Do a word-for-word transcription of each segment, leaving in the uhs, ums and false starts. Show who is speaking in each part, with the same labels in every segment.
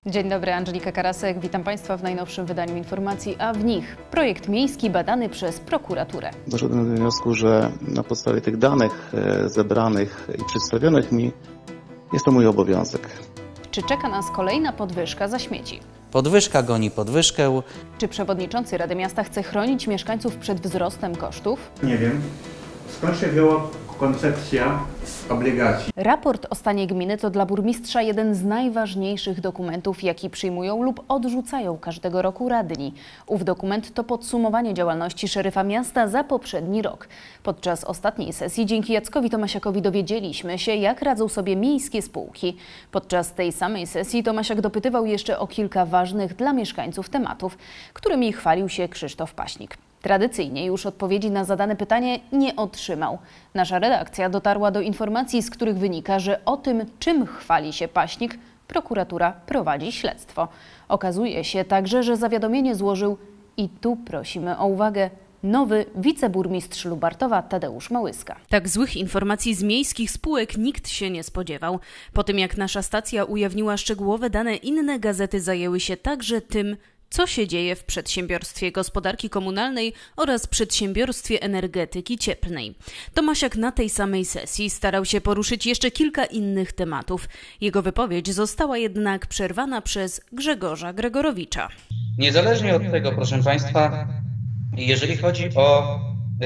Speaker 1: Dzień dobry, Angelika Karasek. Witam Państwa w najnowszym wydaniu informacji, a w nich projekt miejski badany przez prokuraturę.
Speaker 2: Doszedłem do wniosku, że na podstawie tych danych zebranych i przedstawionych mi jest to mój obowiązek.
Speaker 1: Czy czeka nas kolejna podwyżka za śmieci?
Speaker 3: Podwyżka goni podwyżkę.
Speaker 1: Czy przewodniczący Rady Miasta chce chronić mieszkańców przed wzrostem kosztów?
Speaker 4: Nie wiem. Skąd się wzięła koncepcja obligacji?
Speaker 1: Raport o stanie gminy to dla burmistrza jeden z najważniejszych dokumentów, jaki przyjmują lub odrzucają każdego roku radni. Ów dokument to podsumowanie działalności szeryfa miasta za poprzedni rok. Podczas ostatniej sesji dzięki Jackowi Tomasiakowi dowiedzieliśmy się, jak radzą sobie miejskie spółki. Podczas tej samej sesji Tomasiak dopytywał jeszcze o kilka ważnych dla mieszkańców tematów, którymi chwalił się Krzysztof Paśnik. Tradycyjnie już odpowiedzi na zadane pytanie nie otrzymał. Nasza redakcja dotarła do informacji, z których wynika, że o tym, czym chwali się Paśnik, prokuratura prowadzi śledztwo. Okazuje się także, że zawiadomienie złożył, i tu prosimy o uwagę, nowy wiceburmistrz Lubartowa Tadeusz Małyska. Tak złych informacji z miejskich spółek nikt się nie spodziewał. Po tym jak nasza stacja ujawniła szczegółowe dane, inne gazety zajęły się także tym, co się dzieje w przedsiębiorstwie gospodarki komunalnej oraz przedsiębiorstwie energetyki cieplnej. Tomasiak na tej samej sesji starał się poruszyć jeszcze kilka innych tematów. Jego wypowiedź została jednak przerwana przez Grzegorza Gregorowicza.
Speaker 3: Niezależnie od tego, proszę Państwa, jeżeli chodzi o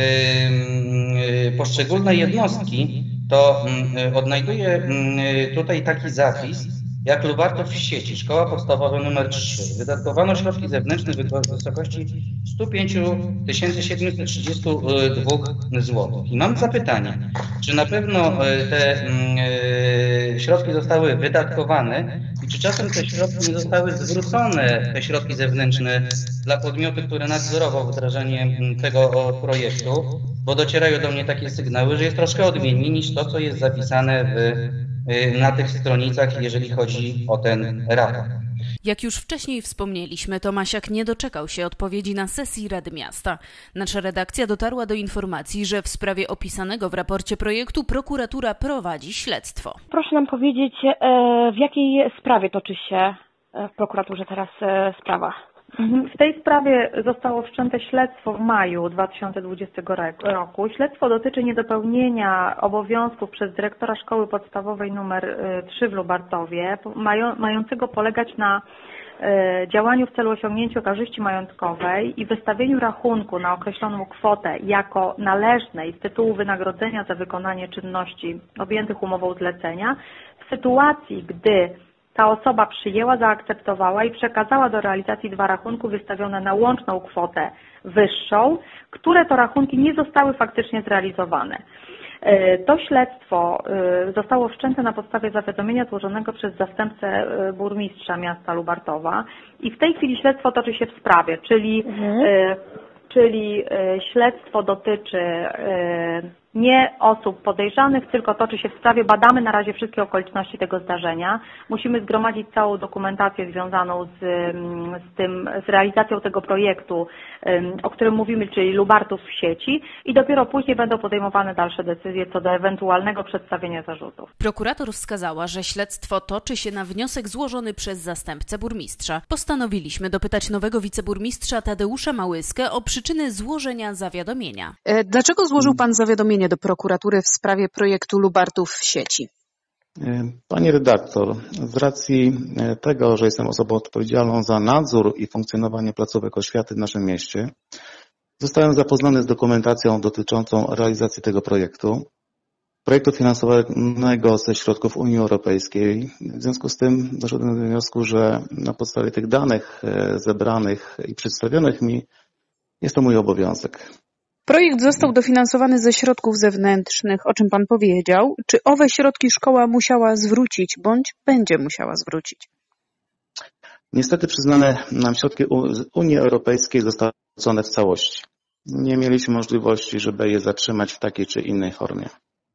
Speaker 3: yy, poszczególne jednostki, to yy, odnajduję yy, tutaj taki zapis, jak Lubartów w sieci, szkoła podstawowa numer trzy. Wydatkowano środki zewnętrzne w wysokości sto pięć tysięcy siedemset trzydzieści dwa złotych. I mam zapytanie, czy na pewno te y, środki zostały wydatkowane i czy czasem te środki nie zostały zwrócone, te środki zewnętrzne, dla podmiotu, który nadzorował wdrażanie tego projektu, bo docierają do mnie takie sygnały, że jest troszkę odmiennie niż to, co jest zapisane w na tych stronicach, jeżeli chodzi o ten raport.
Speaker 1: Jak już wcześniej wspomnieliśmy, Tomasiak nie doczekał się odpowiedzi na sesji Rady Miasta. Nasza redakcja dotarła do informacji, że w sprawie opisanego w raporcie projektu prokuratura prowadzi śledztwo.
Speaker 5: Proszę nam powiedzieć, w jakiej sprawie toczy się w prokuraturze teraz sprawa?
Speaker 6: W tej sprawie zostało wszczęte śledztwo w maju dwa tysiące dwudziestego roku. Śledztwo dotyczy niedopełnienia obowiązków przez dyrektora szkoły podstawowej numer trzy w Lubartowie, mającego polegać na działaniu w celu osiągnięcia korzyści majątkowej i wystawieniu rachunku na określoną kwotę jako należnej z tytułu wynagrodzenia za wykonanie czynności objętych umową zlecenia w sytuacji, gdy ta osoba przyjęła, zaakceptowała i przekazała do realizacji dwa rachunki wystawione na łączną kwotę wyższą, które to rachunki nie zostały faktycznie zrealizowane. To śledztwo zostało wszczęte na podstawie zawiadomienia złożonego przez zastępcę burmistrza miasta Lubartowa i w tej chwili śledztwo toczy się w sprawie, czyli, mhm. czyli śledztwo dotyczy nie osób podejrzanych, tylko toczy się w sprawie. Badamy na razie wszystkie okoliczności tego zdarzenia. Musimy zgromadzić całą dokumentację związaną z, z tym, z realizacją tego projektu, o którym mówimy, czyli Lubartów w sieci i dopiero później będą podejmowane dalsze decyzje co do ewentualnego przedstawienia zarzutów.
Speaker 1: Prokurator wskazała, że śledztwo toczy się na wniosek złożony przez zastępcę burmistrza. Postanowiliśmy dopytać nowego wiceburmistrza Tadeusza Małyskę o przyczyny złożenia zawiadomienia.
Speaker 7: Dlaczego złożył Pan zawiadomienie do prokuratury w sprawie projektu Lubartów w sieci?
Speaker 2: Pani redaktor, z racji tego, że jestem osobą odpowiedzialną za nadzór i funkcjonowanie placówek oświaty w naszym mieście, zostałem zapoznany z dokumentacją dotyczącą realizacji tego projektu, projektu finansowanego ze środków Unii Europejskiej. W związku z tym doszedłem do wniosku, że na podstawie tych danych zebranych i przedstawionych mi jest to mój obowiązek.
Speaker 7: Projekt został dofinansowany ze środków zewnętrznych, o czym Pan powiedział. Czy owe środki szkoła musiała zwrócić, bądź będzie musiała zwrócić?
Speaker 2: Niestety przyznane nam środki Unii Europejskiej zostały zwrócone w całości. Nie mieliśmy możliwości, żeby je zatrzymać w takiej czy innej formie.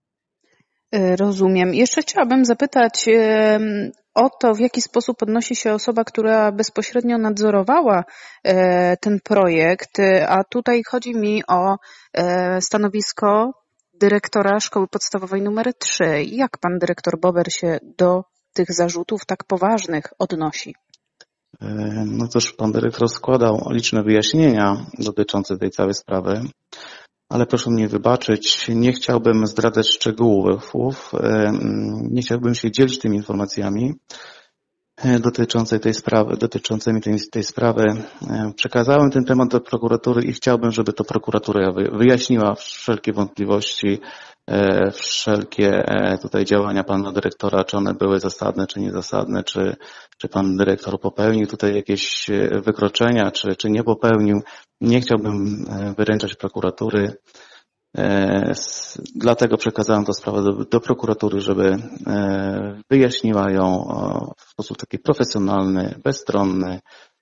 Speaker 7: Rozumiem. Jeszcze chciałabym zapytać o to, w jaki sposób odnosi się osoba, która bezpośrednio nadzorowała ten projekt, a tutaj chodzi mi o stanowisko dyrektora szkoły podstawowej numer trzy. Jak pan dyrektor Bober się do tych zarzutów tak poważnych odnosi?
Speaker 2: No cóż, pan dyrektor składał liczne wyjaśnienia dotyczące tej całej sprawy, ale proszę mnie wybaczyć, nie chciałbym zdradzać szczegółów, nie chciałbym się dzielić tymi informacjami dotyczącej tej sprawy, dotyczącymi tej, tej sprawy. Przekazałem ten temat do prokuratury i chciałbym, żeby to prokuratura wyjaśniła wszelkie wątpliwości, wszelkie tutaj działania pana dyrektora, czy one były zasadne, czy niezasadne, czy, czy pan dyrektor popełnił tutaj jakieś wykroczenia, czy, czy nie popełnił. Nie chciałbym wyręczać prokuratury. Dlatego przekazałem tę sprawę do, do prokuratury, żeby wyjaśniła ją w sposób taki profesjonalny, bezstronny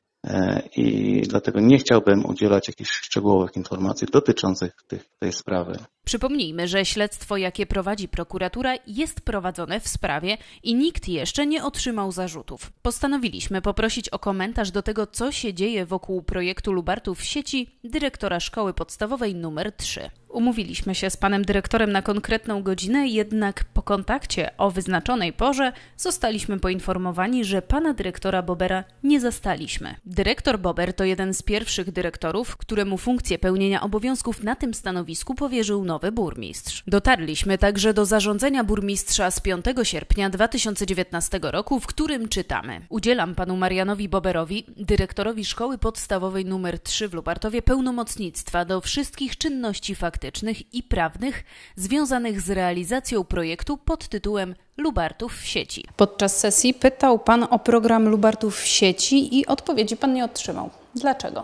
Speaker 2: i dlatego nie chciałbym udzielać jakichś szczegółowych informacji dotyczących tych, tej sprawy.
Speaker 1: Przypomnijmy, że śledztwo, jakie prowadzi prokuratura, jest prowadzone w sprawie i nikt jeszcze nie otrzymał zarzutów. Postanowiliśmy poprosić o komentarz do tego, co się dzieje wokół projektu Lubartów w sieci, dyrektora szkoły podstawowej numer trzy. Umówiliśmy się z panem dyrektorem na konkretną godzinę, jednak po kontakcie o wyznaczonej porze zostaliśmy poinformowani, że pana dyrektora Bobera nie zastaliśmy. Dyrektor Bober to jeden z pierwszych dyrektorów, któremu funkcję pełnienia obowiązków na tym stanowisku powierzył nowy burmistrz. Dotarliśmy także do zarządzenia burmistrza z piątego sierpnia dwa tysiące dziewiętnastego roku, w którym czytamy: udzielam panu Marianowi Boberowi, dyrektorowi szkoły podstawowej numer trzy w Lubartowie, pełnomocnictwa do wszystkich czynności faktycznych i prawnych związanych z realizacją projektu pod tytułem Lubartów w sieci.
Speaker 7: Podczas sesji pytał pan o program Lubartów w sieci i odpowiedzi pan nie otrzymał. Dlaczego?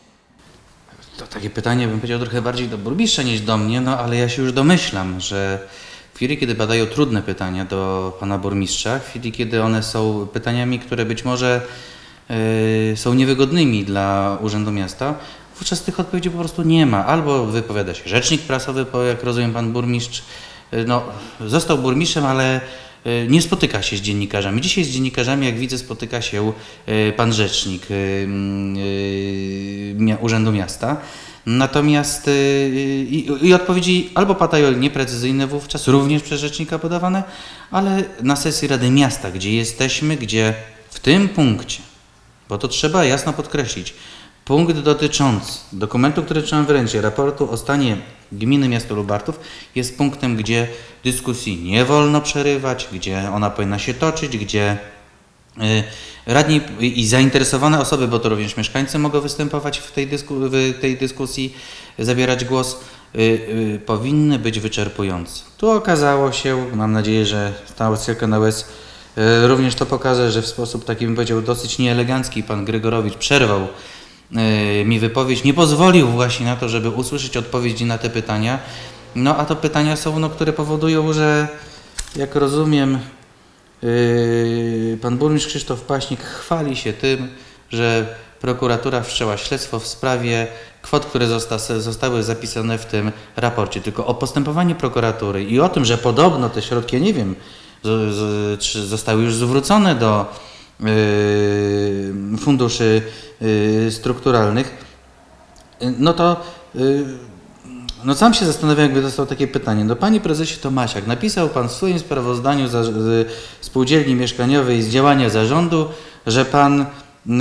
Speaker 3: To takie pytanie, bym powiedział, trochę bardziej do burmistrza niż do mnie, no ale ja się już domyślam, że w chwili, kiedy padają trudne pytania do pana burmistrza, w chwili, kiedy one są pytaniami, które być może yy, są niewygodnymi dla Urzędu Miasta, wówczas tych odpowiedzi po prostu nie ma. Albo wypowiada się rzecznik prasowy, bo jak rozumiem pan burmistrz, yy, no, został burmistrzem, ale yy, nie spotyka się z dziennikarzami. Dzisiaj z dziennikarzami, jak widzę, spotyka się yy, pan rzecznik yy, yy, Urzędu Miasta. Natomiast yy, i, i odpowiedzi albo padają nieprecyzyjne wówczas, również przez rzecznika podawane, ale na sesji Rady Miasta, gdzie jesteśmy, gdzie w tym punkcie, bo to trzeba jasno podkreślić, punkt dotyczący dokumentu, który trzeba wręczyć, raportu o stanie gminy miasta Lubartów, jest punktem, gdzie dyskusji nie wolno przerywać, gdzie ona powinna się toczyć, gdzie radni i zainteresowane osoby, bo to również mieszkańcy mogą występować w tej, dysku, w tej dyskusji, zabierać głos, powinny być wyczerpujące. Tu okazało się, mam nadzieję, że ta odsyłka na łez również to pokaże, że w sposób taki, bym powiedział, dosyć nieelegancki pan Grygorowicz przerwał mi wypowiedź, nie pozwolił właśnie na to, żeby usłyszeć odpowiedzi na te pytania. No a to pytania są, no, które powodują, że jak rozumiem, pan burmistrz Krzysztof Paśnik chwali się tym, że prokuratura wszczęła śledztwo w sprawie kwot, które zosta zostały zapisane w tym raporcie. Tylko o postępowanie prokuratury i o tym, że podobno te środki, ja nie wiem, z, z, czy zostały już zwrócone do y, funduszy y, strukturalnych, no to y, no sam się zastanawiam, jakby dostał takie pytanie. No panie prezesie Tomasiak, napisał pan w swoim sprawozdaniu za, z spółdzielni mieszkaniowej z działania zarządu, że pan yy,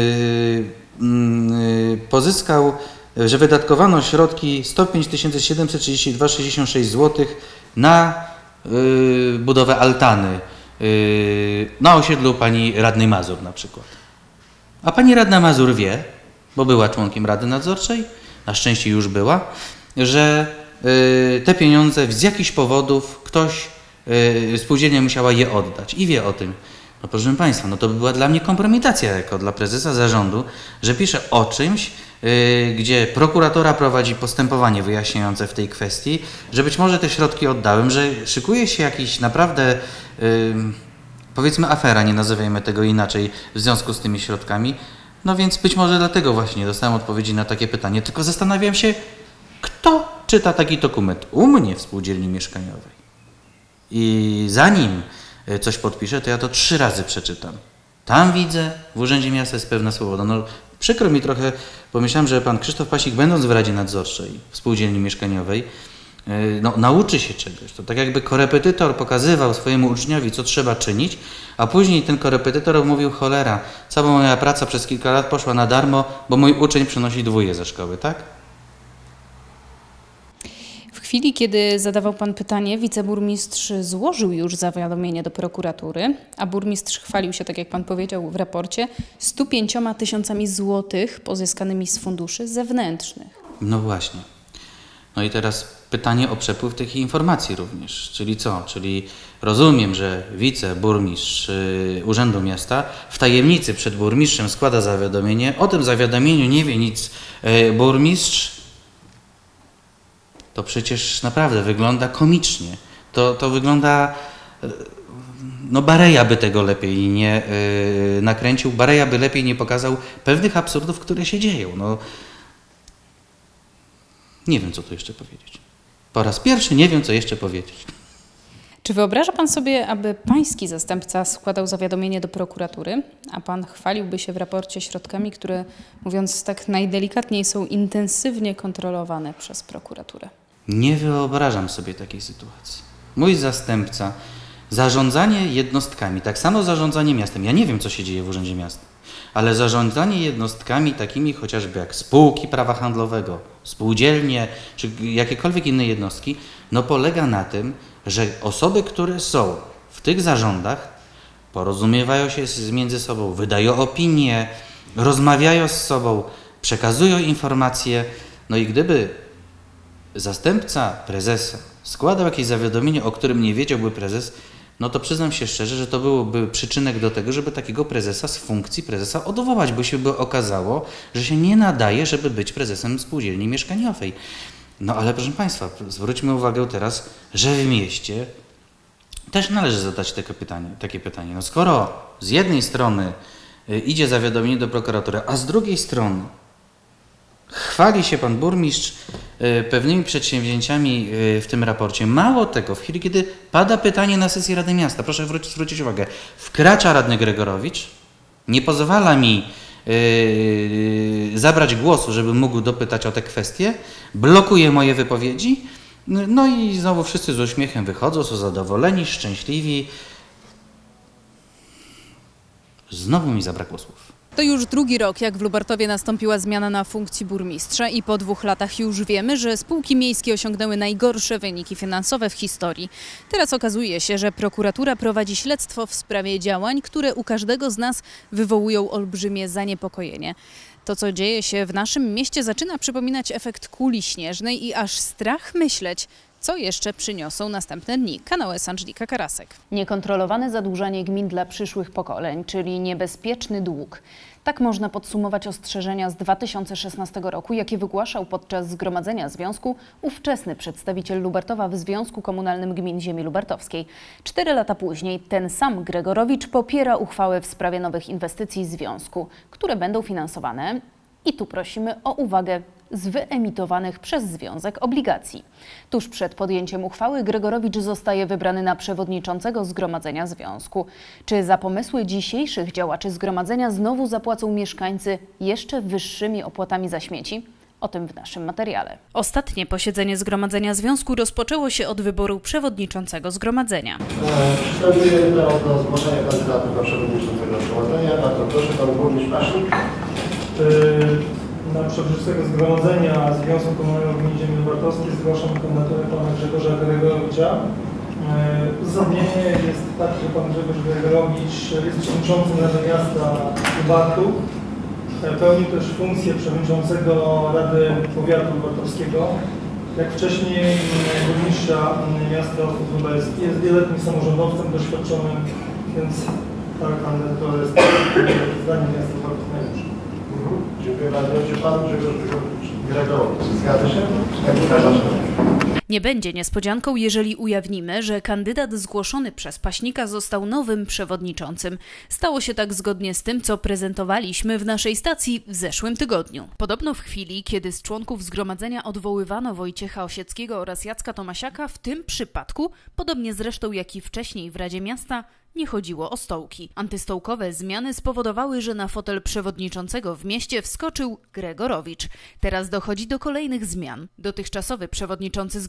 Speaker 3: yy, pozyskał, że wydatkowano środki sto pięć tysięcy siedemset trzydzieści dwa przecinek sześćdziesiąt sześć złotych na yy, budowę altany yy, na osiedlu pani radnej Mazur na przykład. A pani radna Mazur wie, bo była członkiem Rady Nadzorczej, na szczęście już była, że y, te pieniądze z jakichś powodów ktoś, y, spółdzielnia musiała je oddać i wie o tym. No proszę Państwa, no to by była dla mnie kompromitacja jako dla prezesa zarządu, że pisze o czymś, y, gdzie prokuratura prowadzi postępowanie wyjaśniające w tej kwestii, że być może te środki oddałem, że szykuje się jakiś naprawdę, y, powiedzmy afera, nie nazywajmy tego inaczej, w związku z tymi środkami. No więc być może dlatego właśnie dostałem odpowiedzi na takie pytanie, tylko zastanawiam się, kto czyta taki dokument u mnie w spółdzielni mieszkaniowej i zanim coś podpiszę, to ja to trzy razy przeczytam. Tam widzę, w Urzędzie Miasta jest pewna swoboda. No, przykro mi trochę, bo myślałem, że pan Krzysztof Pasik, będąc w Radzie Nadzorczej w spółdzielni mieszkaniowej, no, nauczy się czegoś. To tak jakby korepetytor pokazywał swojemu uczniowi, co trzeba czynić, a później ten korepetytor mówił: cholera, cała moja praca przez kilka lat poszła na darmo, bo mój uczeń przynosi dwóje ze szkoły, tak?
Speaker 1: W chwili, kiedy zadawał pan pytanie, wiceburmistrz złożył już zawiadomienie do prokuratury, a burmistrz chwalił się, tak jak pan powiedział w raporcie, stu pięcioma tysiącami złotych pozyskanymi z funduszy zewnętrznych.
Speaker 3: No właśnie. No i teraz pytanie o przepływ tych informacji również. Czyli co? Czyli rozumiem, że wiceburmistrz yy, Urzędu Miasta w tajemnicy przed burmistrzem składa zawiadomienie. O tym zawiadomieniu nie wie nic yy, burmistrz. To przecież naprawdę wygląda komicznie. To, to wygląda... Yy, no Bareja by tego lepiej nie yy, nakręcił. Bareja by lepiej nie pokazał pewnych absurdów, które się dzieją. No, nie wiem, co tu jeszcze powiedzieć. Po raz pierwszy nie wiem, co jeszcze powiedzieć.
Speaker 1: Czy wyobraża pan sobie, aby pański zastępca składał zawiadomienie do prokuratury, a pan chwaliłby się w raporcie środkami, które, mówiąc tak najdelikatniej, są intensywnie kontrolowane przez prokuraturę?
Speaker 3: Nie wyobrażam sobie takiej sytuacji. Mój zastępca, zarządzanie jednostkami, tak samo zarządzanie miastem. Ja nie wiem, co się dzieje w Urzędzie Miasta, ale zarządzanie jednostkami takimi chociażby jak spółki prawa handlowego, spółdzielnie czy jakiekolwiek inne jednostki, no polega na tym, że osoby, które są w tych zarządach, porozumiewają się z, między sobą, wydają opinie, rozmawiają z sobą, przekazują informacje. No i gdyby zastępca prezesa składał jakieś zawiadomienie, o którym nie wiedziałby prezes, no to przyznam się szczerze, że to byłoby przyczynek do tego, żeby takiego prezesa z funkcji prezesa odwołać, bo się by okazało, że się nie nadaje, żeby być prezesem spółdzielni mieszkaniowej. No ale proszę Państwa, zwróćmy uwagę teraz, że w mieście też należy zadać takie pytanie. Takie pytanie. No skoro z jednej strony idzie zawiadomienie do prokuratury, a z drugiej strony chwali się pan burmistrz pewnymi przedsięwzięciami w tym raporcie. Mało tego, w chwili, kiedy pada pytanie na sesji Rady Miasta, proszę zwrócić, zwrócić uwagę, wkracza radny Gregorowicz, nie pozwala mi yy, zabrać głosu, żebym mógł dopytać o te kwestie, blokuje moje wypowiedzi, no i znowu wszyscy z uśmiechem wychodzą, są zadowoleni, szczęśliwi. Znowu mi zabrakło słów.
Speaker 1: To już drugi rok, jak w Lubartowie nastąpiła zmiana na funkcji burmistrza i po dwóch latach już wiemy, że spółki miejskie osiągnęły najgorsze wyniki finansowe w historii. Teraz okazuje się, że prokuratura prowadzi śledztwo w sprawie działań, które u każdego z nas wywołują olbrzymie zaniepokojenie. To, co dzieje się w naszym mieście, zaczyna przypominać efekt kuli śnieżnej i aż strach myśleć, co jeszcze przyniosą następne dni. Kanał S. Angelika Karasek. Niekontrolowane zadłużanie gmin dla przyszłych pokoleń, czyli niebezpieczny dług. Tak można podsumować ostrzeżenia z dwa tysiące szesnastego roku, jakie wygłaszał podczas zgromadzenia związku ówczesny przedstawiciel Lubartowa w Związku Komunalnym Gmin Ziemi Lubartowskiej. Cztery lata później ten sam Gregorowicz popiera uchwałę w sprawie nowych inwestycji związku, które będą finansowane, i tu prosimy o uwagę, z wyemitowanych przez związek obligacji. Tuż przed podjęciem uchwały Gregorowicz zostaje wybrany na przewodniczącego zgromadzenia związku. Czy za pomysły dzisiejszych działaczy zgromadzenia znowu zapłacą mieszkańcy jeszcze wyższymi opłatami za śmieci? O tym w naszym materiale. Ostatnie posiedzenie zgromadzenia związku rozpoczęło się od wyboru przewodniczącego zgromadzenia.
Speaker 8: Przystępujemy teraz do zgłoszenia kandydatów na przewodniczącego zgromadzenia. Bardzo proszę, pan burmistrz Pasznik.
Speaker 9: Na przewodniczącego zgromadzenia Związku Komunalnego Gmin Ziemi Lubartowskiej zgłaszam kandydaturę pana Grzegorza Gregorowicza. Uzasadnienie jest takie, że pan Grzegorz Gregorowicz jest przewodniczącym Rady Miasta Lubartów. Pełni też funkcję przewodniczącego Rady Powiatu Lubartowskiego. Jak wcześniej burmistrza miasta Ostrów Lubelski. Jest wieloletnim samorządowcem doświadczonym, więc ta kandydatura jest zdaniem miasta Lubartów najlepsza.
Speaker 8: Dziękuję bardzo. Czy pan Grzegorz Gregorowicz zgadza się?
Speaker 1: Nie będzie niespodzianką, jeżeli ujawnimy, że kandydat zgłoszony przez Paśnika został nowym przewodniczącym. Stało się tak zgodnie z tym, co prezentowaliśmy w naszej stacji w zeszłym tygodniu. Podobno w chwili, kiedy z członków zgromadzenia odwoływano Wojciecha Osieckiego oraz Jacka Tomasiaka, w tym przypadku, podobnie zresztą jak i wcześniej w Radzie Miasta, nie chodziło o stołki. Antystołkowe zmiany spowodowały, że na fotel przewodniczącego w mieście wskoczył Gregorowicz. Teraz dochodzi do kolejnych zmian. Dotychczasowy przewodniczący zgromadzenia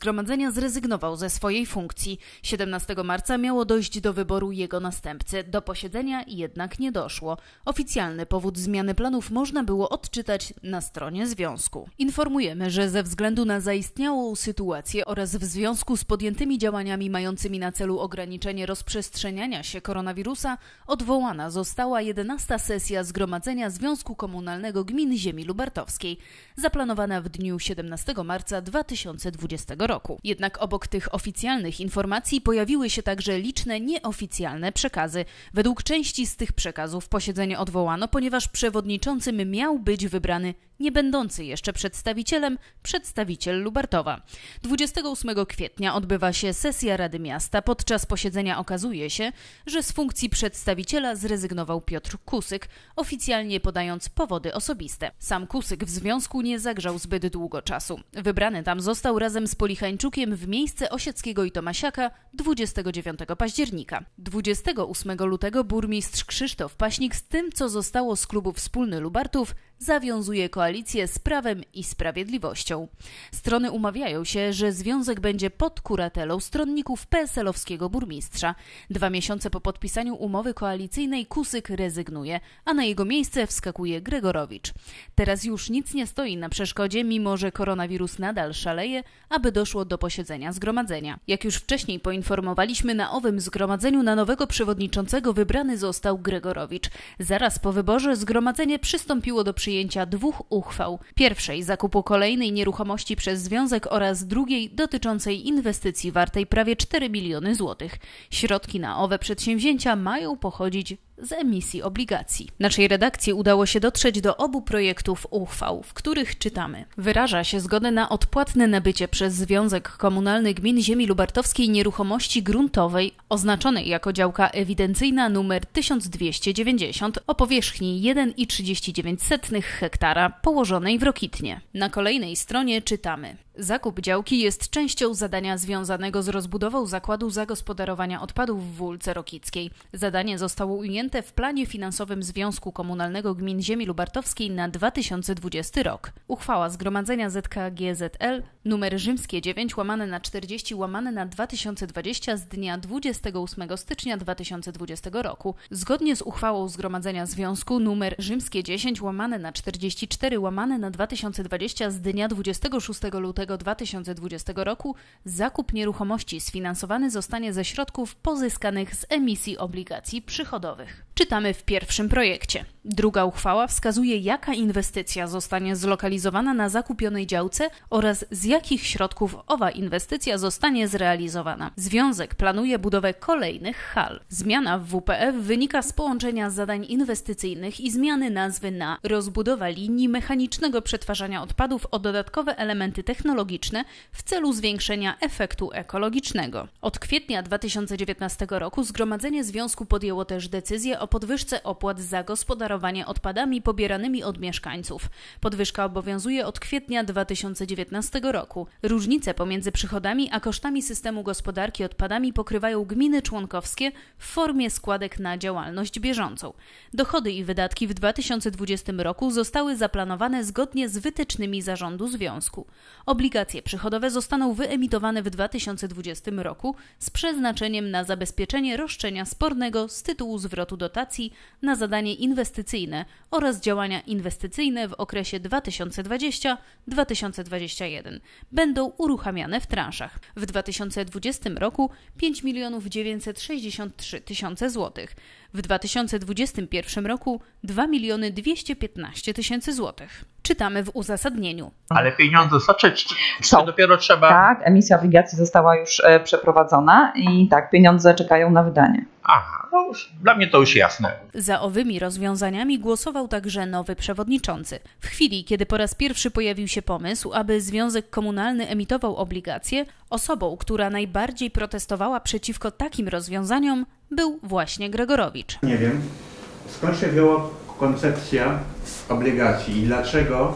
Speaker 1: Zgromadzenia zrezygnował ze swojej funkcji. siedemnastego marca miało dojść do wyboru jego następcy. Do posiedzenia jednak nie doszło. Oficjalny powód zmiany planów można było odczytać na stronie związku. Informujemy, że ze względu na zaistniałą sytuację oraz w związku z podjętymi działaniami mającymi na celu ograniczenie rozprzestrzeniania się koronawirusa odwołana została jedenasta sesja Zgromadzenia Związku Komunalnego Gmin Ziemi Lubartowskiej, zaplanowana w dniu siedemnastego marca dwa tysiące dwudziestego roku. Jednak obok tych oficjalnych informacji pojawiły się także liczne nieoficjalne przekazy. Według części z tych przekazów posiedzenie odwołano, ponieważ przewodniczącym miał być wybrany nie będący jeszcze przedstawicielem przedstawiciel Lubartowa. dwudziestego ósmego kwietnia odbywa się sesja Rady Miasta. Podczas posiedzenia okazuje się, że z funkcji przedstawiciela zrezygnował Piotr Kusyk, oficjalnie podając powody osobiste. Sam Kusyk w związku nie zagrzał zbyt długo czasu. Wybrany tam został razem z Polichańczukiem w miejsce Osieckiego i Tomasiaka dwudziestego dziewiątego października. dwudziestego ósmego lutego burmistrz Krzysztof Paśnik z tym, co zostało z klubu Wspólny Lubartów, zawiązuje koalicję z Prawem i Sprawiedliwością. Strony umawiają się, że związek będzie pod kuratelą stronników P S L-owskiego burmistrza. Dwa miesiące po podpisaniu umowy koalicyjnej Kusyk rezygnuje, a na jego miejsce wskakuje Gregorowicz. Teraz już nic nie stoi na przeszkodzie, mimo że koronawirus nadal szaleje, aby doszło do posiedzenia zgromadzenia. Jak już wcześniej poinformowaliśmy, na owym zgromadzeniu na nowego przewodniczącego wybrany został Gregorowicz. Zaraz po wyborze zgromadzenie przystąpiło do przyjęcia przyjęcia dwóch uchwał. Pierwszej zakupu kolejnej nieruchomości przez związek oraz drugiej dotyczącej inwestycji wartej prawie cztery miliony złotych. Środki na owe przedsięwzięcia mają pochodzić z emisji obligacji. Naszej redakcji udało się dotrzeć do obu projektów uchwał, w których czytamy: wyraża się zgodę na odpłatne nabycie przez Związek Komunalny Gmin Ziemi Lubartowskiej nieruchomości gruntowej oznaczonej jako działka ewidencyjna nr tysiąc dwieście dziewięćdziesiąt o powierzchni jeden i trzydzieści dziewięć hektara położonej w Rokitnie. Na kolejnej stronie czytamy: zakup działki jest częścią zadania związanego z rozbudową Zakładu Zagospodarowania Odpadów w Wólce Rokickiej. Zadanie zostało ujęte w planie finansowym Związku Komunalnego Gmin Ziemi Lubartowskiej na dwa tysiące dwudziesty rok. Uchwała Zgromadzenia Z K G Z L numer rzymskie dziewięć łamane na czterdzieści łamane na dwa tysiące dwadzieścia z dnia dwudziestego ósmego stycznia dwa tysiące dwudziestego roku. Zgodnie z uchwałą Zgromadzenia Związku numer rzymskie dziesięć łamane na czterdzieści cztery łamane na dwa tysiące dwadzieścia z dnia dwudziestego szóstego lutego dwa tysiące dwudziestego roku zakup nieruchomości sfinansowany zostanie ze środków pozyskanych z emisji obligacji przychodowych. Czytamy w pierwszym projekcie. Druga uchwała wskazuje, jaka inwestycja zostanie zlokalizowana na zakupionej działce oraz z jakich środków owa inwestycja zostanie zrealizowana. Związek planuje budowę kolejnych hal. Zmiana w W P F wynika z połączenia zadań inwestycyjnych i zmiany nazwy na rozbudowa linii mechanicznego przetwarzania odpadów o dodatkowe elementy technologiczne w celu zwiększenia efektu ekologicznego. Od kwietnia dwa tysiące dziewiętnastego roku Zgromadzenie Związku podjęło też decyzję o podwyżce opłat za gospodarowanie odpadami pobieranymi od mieszkańców. Podwyżka obowiązuje od kwietnia dwa tysiące dziewiętnastego roku. Różnice pomiędzy przychodami a kosztami systemu gospodarki odpadami pokrywają gminy członkowskie w formie składek na działalność bieżącą. Dochody i wydatki w dwa tysiące dwudziestym roku zostały zaplanowane zgodnie z wytycznymi zarządu Związku. Obligacje przychodowe zostaną wyemitowane w dwa tysiące dwudziestym roku z przeznaczeniem na zabezpieczenie roszczenia spornego z tytułu zwrotu dotacji na zadanie inwestycyjne oraz działania inwestycyjne w okresie dwa tysiące dwudziestym do dwa tysiące dwudziestego pierwszego. Będą uruchamiane w transzach. W dwa tysiące dwudziestym roku pięć milionów dziewięćset sześćdziesiąt trzy tysiące złotych. W dwa tysiące dwudziestym pierwszym roku dwa miliony dwieście piętnaście tysięcy złotych. Czytamy w uzasadnieniu.
Speaker 10: Ale pieniądze są, czy, czy dopiero trzeba...
Speaker 11: Tak, emisja obligacji została już e, przeprowadzona i tak, pieniądze czekają na wydanie.
Speaker 10: Aha, no już, dla mnie to już jasne.
Speaker 1: Za owymi rozwiązaniami głosował także nowy przewodniczący. W chwili, kiedy po raz pierwszy pojawił się pomysł, aby Związek Komunalny emitował obligacje, osobą, która najbardziej protestowała przeciwko takim rozwiązaniom, był właśnie Gregorowicz.
Speaker 4: Nie wiem, skąd się wzięła koncepcja obligacji i dlaczego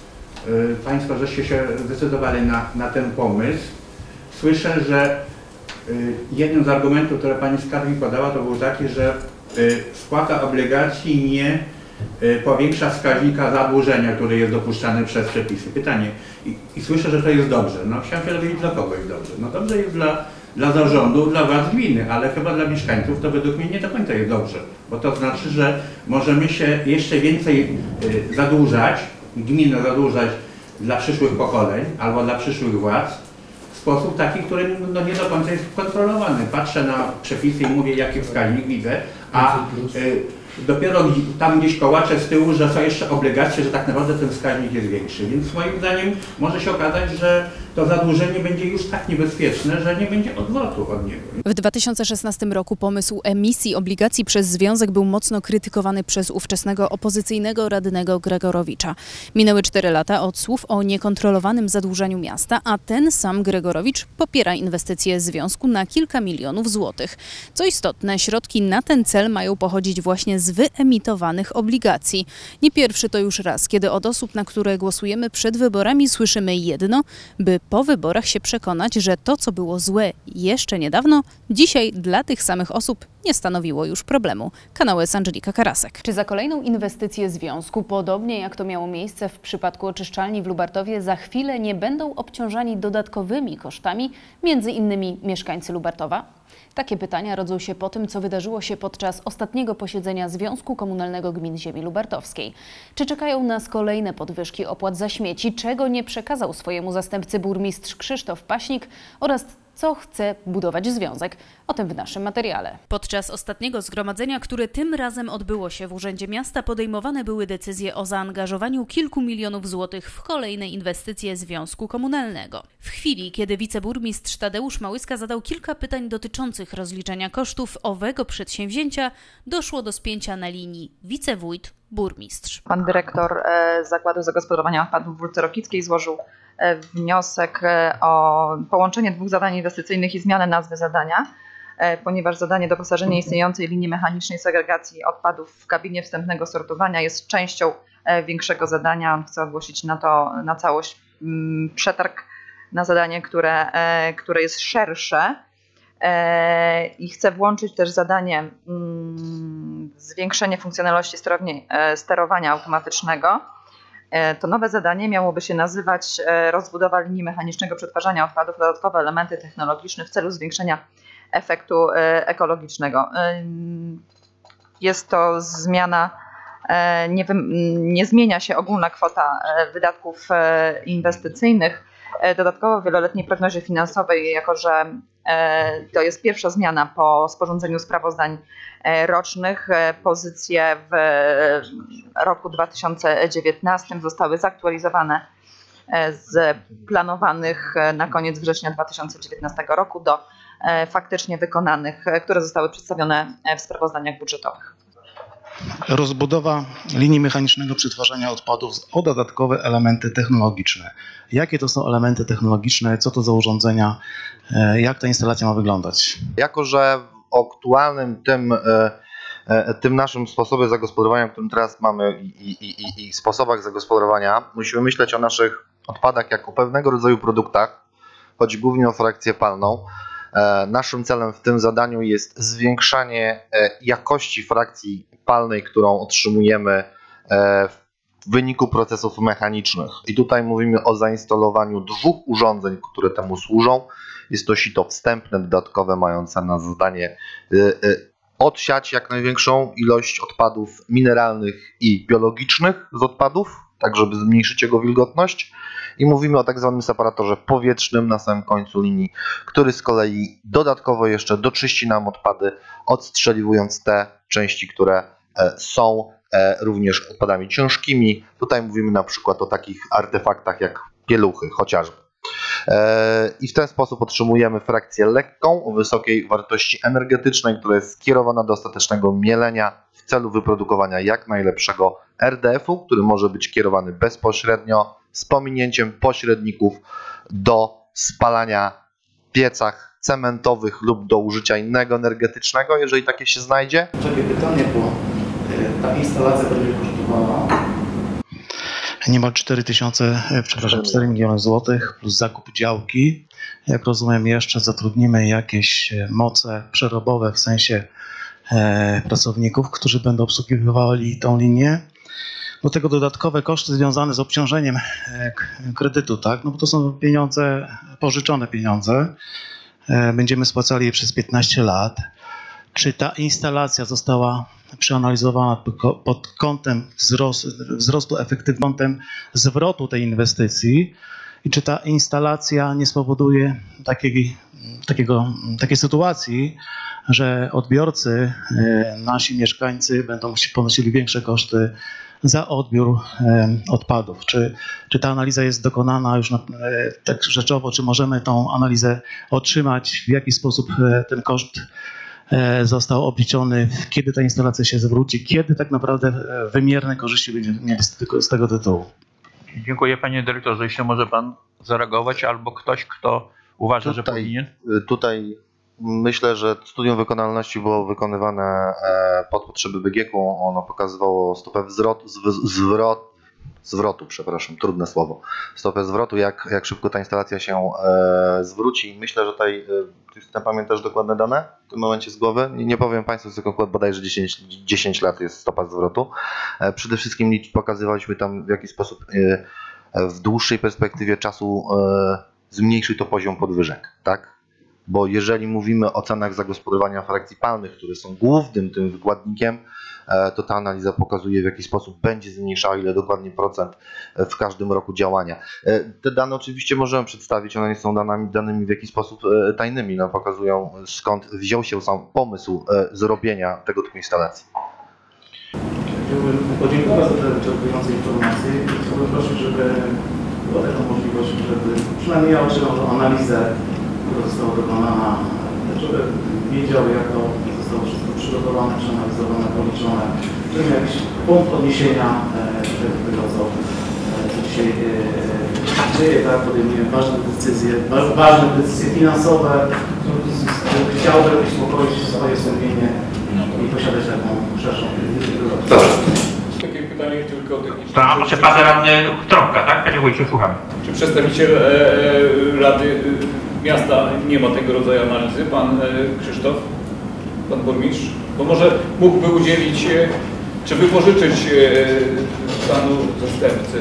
Speaker 4: y, Państwo żeście się zdecydowali na, na ten pomysł. Słyszę, że y, jednym z argumentów, które Pani Skarbnik podała, to był taki, że y, spłata obligacji nie y, powiększa wskaźnika zadłużenia, który jest dopuszczany przez przepisy. Pytanie, i, i słyszę, że to jest dobrze. No chciałem się dowiedzieć, dla kogo jest dobrze. No dobrze jest dla, dla zarządu, dla władz gminy, ale chyba dla mieszkańców to według mnie nie do końca jest dobrze. Bo to znaczy, że możemy się jeszcze więcej y, zadłużać, gminę zadłużać dla przyszłych pokoleń albo dla przyszłych władz w sposób taki, który no, nie do końca jest kontrolowany. Patrzę na przepisy i mówię, jaki wskaźnik widzę, a y, dopiero tam gdzieś kołaczę z tyłu, że są jeszcze obligacje, że tak naprawdę ten wskaźnik jest większy. Więc moim zdaniem może się okazać, że to zadłużenie będzie już tak niebezpieczne, że nie będzie odwrotu od niego.
Speaker 1: W dwa tysiące szesnastym roku pomysł emisji obligacji przez związek był mocno krytykowany przez ówczesnego opozycyjnego radnego Gregorowicza. Minęły cztery lata od słów o niekontrolowanym zadłużaniu miasta, a ten sam Gregorowicz popiera inwestycje związku na kilka milionów złotych. Co istotne, środki na ten cel mają pochodzić właśnie z wyemitowanych obligacji. Nie pierwszy to już raz, kiedy od osób, na które głosujemy przed wyborami, słyszymy jedno, by po wyborach się przekonać, że to, co było złe jeszcze niedawno, dzisiaj dla tych samych osób nie stanowiło już problemu. Kanał S. Angelika Karasek. Czy za kolejną inwestycję związku, podobnie jak to miało miejsce w przypadku oczyszczalni w Lubartowie, za chwilę nie będą obciążani dodatkowymi kosztami, między innymi mieszkańcy Lubartowa? Takie pytania rodzą się po tym, co wydarzyło się podczas ostatniego posiedzenia Związku Komunalnego Gmin Ziemi Lubartowskiej. Czy czekają nas kolejne podwyżki opłat za śmieci, czego nie przekazał swojemu zastępcy burmistrz Krzysztof Paśnik, oraz co chce budować związek? O tym w naszym materiale. Podczas ostatniego zgromadzenia, które tym razem odbyło się w Urzędzie Miasta, podejmowane były decyzje o zaangażowaniu kilku milionów złotych w kolejne inwestycje Związku Komunalnego. W chwili, kiedy wiceburmistrz Tadeusz Małyska zadał kilka pytań dotyczących rozliczenia kosztów owego przedsięwzięcia, doszło do spięcia na linii wicewójt-burmistrz.
Speaker 11: Pan dyrektor Zakładu Zagospodarowania Odpadów w Wólce Rokickiej złożył wniosek o połączenie dwóch zadań inwestycyjnych i zmianę nazwy zadania, ponieważ zadanie doposażenia istniejącej linii mechanicznej segregacji odpadów w kabinie wstępnego sortowania jest częścią większego zadania. Chcę ogłosić na to na całość przetarg na zadanie, które, które jest szersze, i chcę włączyć też zadanie zwiększenie funkcjonalności sterowni, sterowania automatycznego. To nowe zadanie miałoby się nazywać rozbudowa linii mechanicznego przetwarzania odpadów, dodatkowe elementy technologiczne w celu zwiększenia efektu ekologicznego. Jest to zmiana, nie, nie zmienia się ogólna kwota wydatków inwestycyjnych. Dodatkowo w wieloletniej prognozie finansowej, jako że to jest pierwsza zmiana po sporządzeniu sprawozdań rocznych, pozycje w roku dwa tysiące dziewiętnastym zostały zaktualizowane z planowanych na koniec września dwa tysiące dziewiętnastego roku do faktycznie wykonanych, które zostały przedstawione w sprawozdaniach budżetowych.
Speaker 2: Rozbudowa linii mechanicznego przetwarzania odpadów o dodatkowe elementy technologiczne. Jakie to są elementy technologiczne, co to za urządzenia, jak ta instalacja ma wyglądać?
Speaker 12: Jako że w aktualnym tym, tym naszym sposobie zagospodarowania, którym teraz mamy, i, i, i, i sposobach zagospodarowania, musimy myśleć o naszych odpadach jako pewnego rodzaju produktach, chodzi głównie o frakcję palną. Naszym celem w tym zadaniu jest zwiększanie jakości frakcji palnej, którą otrzymujemy w wyniku procesów mechanicznych. I tutaj mówimy o zainstalowaniu dwóch urządzeń, które temu służą. Jest to sito wstępne, dodatkowe, mające na zadanie odsiać jak największą ilość odpadów mineralnych i biologicznych z odpadów, tak żeby zmniejszyć jego wilgotność. I mówimy o tak zwanym separatorze powietrznym na samym końcu linii, który z kolei dodatkowo jeszcze doczyści nam odpady, odstrzeliwując te części, które są również odpadami ciężkimi. Tutaj mówimy na przykład o takich artefaktach jak pieluchy chociażby. I w ten sposób otrzymujemy frakcję lekką o wysokiej wartości energetycznej, która jest skierowana do ostatecznego mielenia w celu wyprodukowania jak najlepszego R D F-u, który może być kierowany bezpośrednio z pominięciem pośredników do spalania w piecach cementowych lub do użycia innego energetycznego, jeżeli takie się znajdzie.
Speaker 8: Takie pytanie, bo ta instalacja będzie kosztowała
Speaker 2: Niemal cztery tysiące, przepraszam, cztery miliony złotych plus zakup działki. Jak rozumiem, jeszcze zatrudnimy jakieś moce przerobowe, w sensie pracowników, którzy będą obsługiwali tą linię. Do tego dodatkowe koszty związane z obciążeniem kredytu, tak? No bo to są pieniądze, pożyczone pieniądze. Będziemy spłacali je przez piętnaście lat. Czy ta instalacja została przeanalizowana pod kątem wzrostu, wzrostu efektywności, zwrotu tej inwestycji i czy ta instalacja nie spowoduje takiej, takiego, takiej sytuacji, że odbiorcy, nasi mieszkańcy będą ponosili większe koszty za odbiór odpadów. Czy, czy ta analiza jest dokonana już na, tak rzeczowo, czy możemy tą analizę otrzymać, w jaki sposób ten koszt został obliczony, kiedy ta instalacja się zwróci, kiedy tak naprawdę wymierne korzyści będziemy mieli z tego tytułu.
Speaker 10: Dziękuję panie dyrektorze. Jeśli może pan zareagować albo ktoś, kto uważa,
Speaker 12: tutaj,
Speaker 10: że powinien.
Speaker 12: Tutaj myślę, że studium wykonalności było wykonywane pod potrzeby B G K-u. Ono pokazywało stopę wzrotu, zwrot, zwrotu, przepraszam, trudne słowo, stopę zwrotu, jak, jak szybko ta instalacja się e, zwróci. Myślę, że tutaj, e, ty pamiętasz dokładne dane w tym momencie z głowy? Nie, nie powiem Państwu, tylko bodajże dziesięć, dziesięć lat jest stopa zwrotu. E, przede wszystkim pokazywaliśmy tam, w jaki sposób e, w dłuższej perspektywie czasu e, zmniejszy to poziom podwyżek, tak? Bo jeżeli mówimy o cenach zagospodarowania frakcji palnych, które są głównym tym wykładnikiem, to ta analiza pokazuje, w jaki sposób będzie zmniejszała, ile dokładnie procent w każdym roku działania. Te dane oczywiście możemy przedstawić, one nie są danymi, danymi w jakiś sposób tajnymi, no, pokazują, skąd wziął się sam pomysł zrobienia tego typu instalacji.
Speaker 13: Chciałbym podziękować za te wyczerpujące informacje i chciałbym prosić, żeby była taka możliwość, żeby przynajmniej ja otrzymał tą analizę, która została dokonana, żeby wiedział, jak to zostało wszystko przygotowane, przeanalizowane, policzone, żeby miał jakiś punkt odniesienia do tego, co, co dzisiaj dzieje, tak? Podejmujemy ważne decyzje, ważne decyzje finansowe. Chciałbym uspokoić swoje sumienie i posiadać taką szerszą wiedzę.
Speaker 14: Takie pytanie tylko techniczne.
Speaker 10: To a może pan radny Trąbka, tak? Panie wójcie, słucham.
Speaker 14: Czy przedstawiciel e, e, Rady Miasta nie ma tego rodzaju analizy? Pan e, Krzysztof? Pan burmistrz? Bo może mógłby udzielić, e, czy wypożyczyć e, panu zastępcy?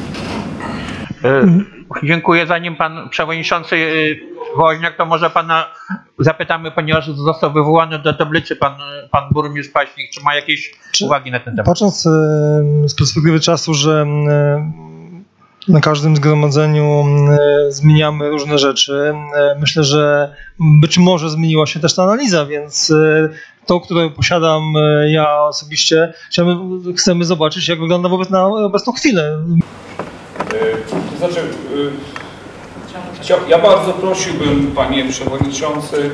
Speaker 10: E, dziękuję. Zanim pan przewodniczący e, Woźniak, to może pana zapytamy, ponieważ został wywołany do tablicy pan, pan burmistrz Paźnik, czy ma jakieś czy, uwagi na ten temat?
Speaker 9: Patrząc e, z perspektywy czasu, że e, na każdym zgromadzeniu e, zmieniamy różne rzeczy, e, myślę, że być może zmieniła się też ta analiza, więc e, to, które posiadam e, ja osobiście, chcemy, chcemy zobaczyć, jak wygląda wobec na obecną chwilę.
Speaker 14: E, to znaczy, e, ja bardzo prosiłbym, panie przewodniczący,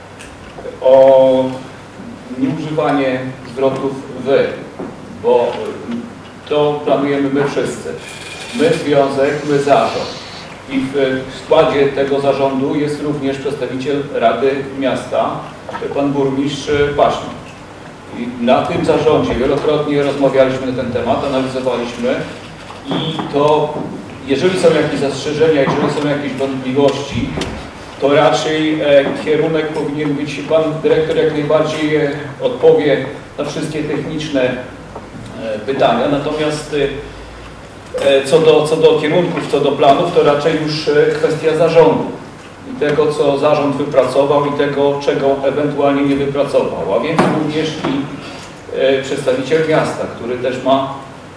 Speaker 14: o nieużywanie zwrotów wy, bo to planujemy my wszyscy. My związek, my zarząd. I w składzie tego zarządu jest również przedstawiciel Rady Miasta, pan burmistrz Paźnik. I na tym zarządzie wielokrotnie rozmawialiśmy na ten temat, analizowaliśmy i to jeżeli są jakieś zastrzeżenia, jeżeli są jakieś wątpliwości, to raczej e, kierunek powinien być, pan dyrektor jak najbardziej e, odpowie na wszystkie techniczne e, pytania, natomiast e, co, do, co do kierunków, co do planów, to raczej już e, kwestia zarządu i tego, co zarząd wypracował i tego, czego ewentualnie nie wypracował, a więc również i e, przedstawiciel miasta, który też ma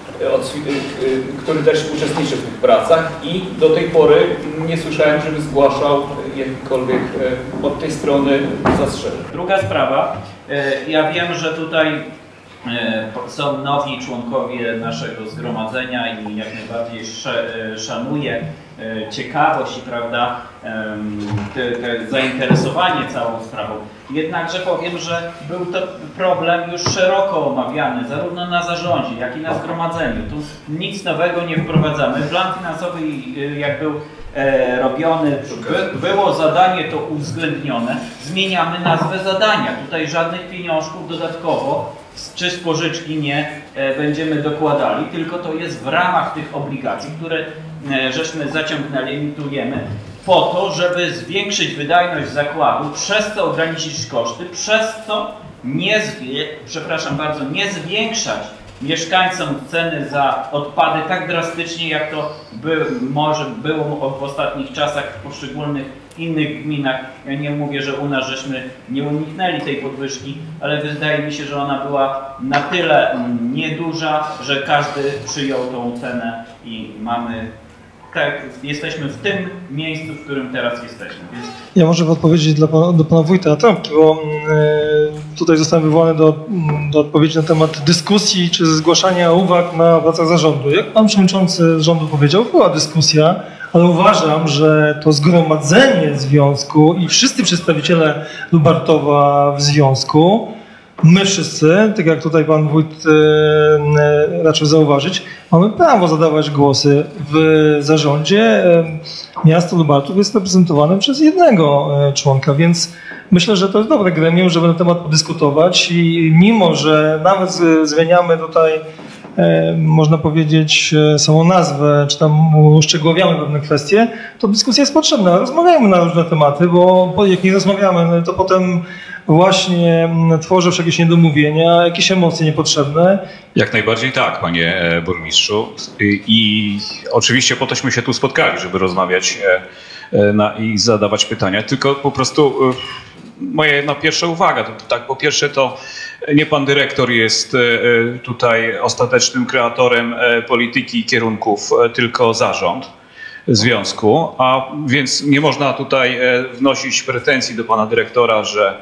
Speaker 14: który też uczestniczy w tych pracach i do tej pory nie słyszałem, żeby zgłaszał jakikolwiek od tej strony zastrzeżeń.
Speaker 15: Druga sprawa, ja wiem, że tutaj są nowi członkowie naszego zgromadzenia i jak najbardziej szanuję ciekawość i prawda, te, te zainteresowanie całą sprawą. Jednakże powiem, że był to problem już szeroko omawiany, zarówno na zarządzie, jak i na zgromadzeniu. Tu nic nowego nie wprowadzamy. Plan finansowy, jak był robiony, by, było zadanie to uwzględnione. Zmieniamy nazwę zadania. Tutaj żadnych pieniążków dodatkowo czy z pożyczki nie będziemy dokładali, tylko to jest w ramach tych obligacji, które żeśmy zaciągnęli, emitujemy, po to, żeby zwiększyć wydajność zakładu, przez co ograniczyć koszty, przez co nie, zwie, przepraszam bardzo, nie zwiększać mieszkańcom ceny za odpady tak drastycznie, jak to by, może było w ostatnich czasach w poszczególnych innych gminach. Ja nie mówię, że u nas żeśmy nie uniknęli tej podwyżki, ale wydaje mi się, że ona była na tyle nieduża, że każdy przyjął tą cenę i mamy, tak, jesteśmy w tym miejscu, w którym teraz jesteśmy. Więc...
Speaker 9: Ja może w odpowiedzi dla pana, do pana wójta Trąbki, bo y, tutaj zostałem wywołany do, do odpowiedzi na temat dyskusji czy zgłaszania uwag na pracach zarządu. Jak pan przewodniczący rządu powiedział, była dyskusja, ale uważam, że to zgromadzenie związku i wszyscy przedstawiciele Lubartowa w związku, my wszyscy, tak jak tutaj pan wójt e, raczył zauważyć, mamy prawo zadawać głosy w zarządzie. Miasto Lubartów jest reprezentowane przez jednego członka, więc myślę, że to jest dobre gremium, żeby na temat podyskutować i mimo, że nawet zmieniamy tutaj, e, można powiedzieć, samą nazwę, czy tam uszczegółowiamy pewne kwestie, to dyskusja jest potrzebna. Rozmawiajmy na różne tematy, bo jak nie rozmawiamy, to potem właśnie tworzę jakieś niedomówienia, jakieś emocje niepotrzebne.
Speaker 16: Jak najbardziej tak, panie burmistrzu. I, i oczywiście po tośmy się tu spotkali, żeby rozmawiać na, i zadawać pytania, tylko po prostu moja jedna pierwsza uwaga, to, to tak, po pierwsze to nie pan dyrektor jest tutaj ostatecznym kreatorem polityki i kierunków, tylko zarząd związku, a więc nie można tutaj wnosić pretensji do pana dyrektora, że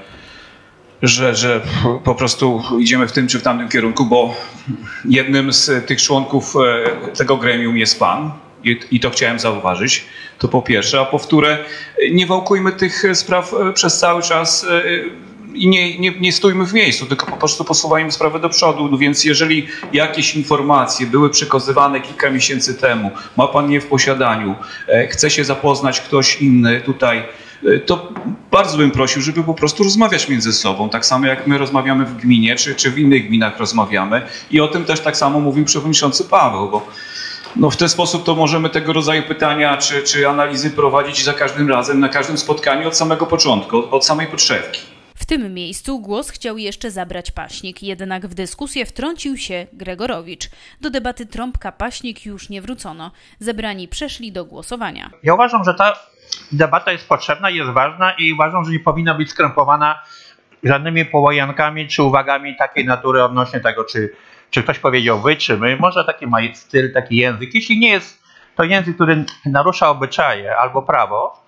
Speaker 16: Że, że po prostu idziemy w tym czy w tamtym kierunku, bo jednym z tych członków tego gremium jest pan i, i to chciałem zauważyć, to po pierwsze, a po wtóre nie wałkujmy tych spraw przez cały czas i nie, nie, nie stójmy w miejscu, tylko po prostu posuwajmy sprawę do przodu, więc jeżeli jakieś informacje były przekazywane kilka miesięcy temu, ma pan je w posiadaniu, chce się zapoznać ktoś inny tutaj, to bardzo bym prosił, żeby po prostu rozmawiać między sobą, tak samo jak my rozmawiamy w gminie, czy, czy w innych gminach rozmawiamy i o tym też tak samo mówił przewodniczący Paweł, bo no w ten sposób to możemy tego rodzaju pytania czy, czy analizy prowadzić za każdym razem, na każdym spotkaniu od samego początku, od, od samej podszewki.
Speaker 1: W tym miejscu głos chciał jeszcze zabrać Paśnik, jednak w dyskusję wtrącił się Gregorowicz. Do debaty Trąbka-Paśnik już nie wrócono. Zebrani przeszli do głosowania.
Speaker 10: Ja uważam, że ta debata jest potrzebna, jest ważna i uważam, że nie powinna być skrępowana żadnymi połajankami czy uwagami takiej natury odnośnie tego, czy, czy ktoś powiedział wy, czy my. Może taki ma styl, taki język. Jeśli nie jest to język, który narusza obyczaje albo prawo,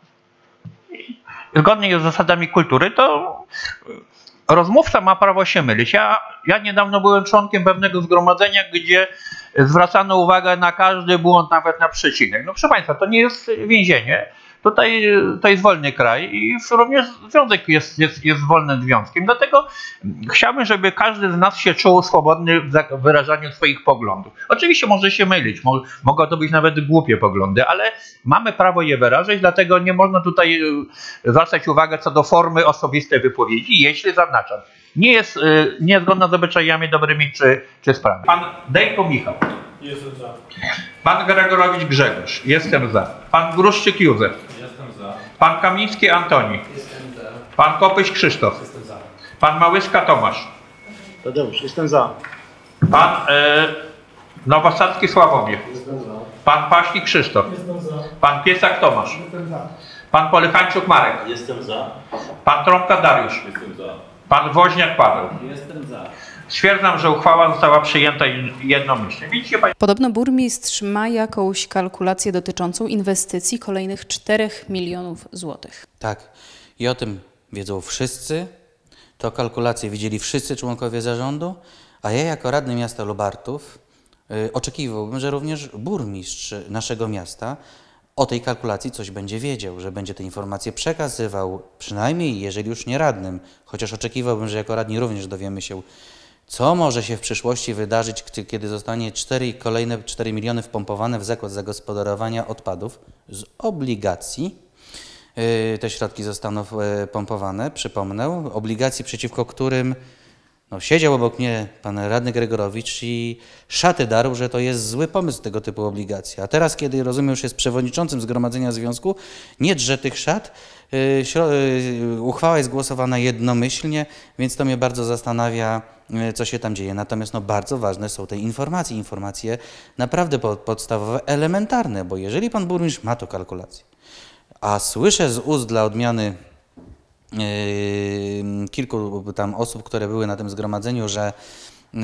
Speaker 10: zgodnie z zasadami kultury, to rozmówca ma prawo się mylić. Ja, ja niedawno byłem członkiem pewnego zgromadzenia, gdzie zwracano uwagę na każdy błąd, nawet na przecinek. No proszę państwa, to nie jest więzienie. Tutaj to jest wolny kraj i również związek jest, jest, jest wolnym związkiem. Dlatego chciałbym, żeby każdy z nas się czuł swobodny w wyrażaniu swoich poglądów. Oczywiście może się mylić, mo, mogą to być nawet głupie poglądy, ale mamy prawo je wyrażać, dlatego nie można tutaj zwracać uwagę co do formy osobistej wypowiedzi, jeśli zaznaczam. Nie jest y, niezgodna z obyczajami dobrymi czy, czy sprawami. Pan Dejko Michał.
Speaker 9: Jestem za.
Speaker 10: Pan Gregorowicz Grzegorz. Jestem za. Pan Gruszczyk Józef.
Speaker 9: Jestem za.
Speaker 10: Pan Kamiński Antoni.
Speaker 9: Jestem za.
Speaker 10: Pan Kopyś Krzysztof.
Speaker 9: Jestem za.
Speaker 10: Pan Małyszka Tomasz.
Speaker 8: Tadeusz, jestem za.
Speaker 10: Pan e, Nowosadzki Sławomir.
Speaker 8: Jestem za.
Speaker 10: Pan Paśnik Krzysztof.
Speaker 9: Jestem za.
Speaker 10: Pan Piesak Tomasz.
Speaker 9: Jestem za.
Speaker 10: Pan Polychańczuk Marek.
Speaker 8: Jestem za.
Speaker 10: Pan Trąbka Dariusz.
Speaker 8: Jestem za.
Speaker 10: Pan Woźniak Paweł.
Speaker 15: Jestem za.
Speaker 10: Stwierdzam, że uchwała została przyjęta jednomyślnie. Widzicie państwo?
Speaker 1: Podobno burmistrz ma jakąś kalkulację dotyczącą inwestycji kolejnych czterech milionów złotych.
Speaker 17: Tak. I o tym wiedzą wszyscy. To kalkulacje widzieli wszyscy członkowie zarządu, a ja jako radny miasta Lubartów yy, oczekiwałbym, że również burmistrz naszego miasta o tej kalkulacji coś będzie wiedział, że będzie te informacje przekazywał, przynajmniej jeżeli już nie radnym, chociaż oczekiwałbym, że jako radni również dowiemy się, co może się w przyszłości wydarzyć, kiedy zostanie cztery kolejne cztery miliony wpompowane w zakład zagospodarowania odpadów z obligacji. Te środki zostaną pompowane, przypomnę, obligacji przeciwko którym No, siedział obok mnie pan radny Gregorowicz i szaty darł, że to jest zły pomysł tego typu obligacji. A teraz, kiedy rozumiem, już jest przewodniczącym Zgromadzenia Związku, nie drze tych szat, yy, uchwała jest głosowana jednomyślnie, więc to mnie bardzo zastanawia, yy, co się tam dzieje. Natomiast no, bardzo ważne są te informacje, informacje naprawdę podstawowe, elementarne, bo jeżeli pan burmistrz ma to kalkulację, a słyszę z ust dla odmiany Yy, kilku tam osób, które były na tym zgromadzeniu, że yy,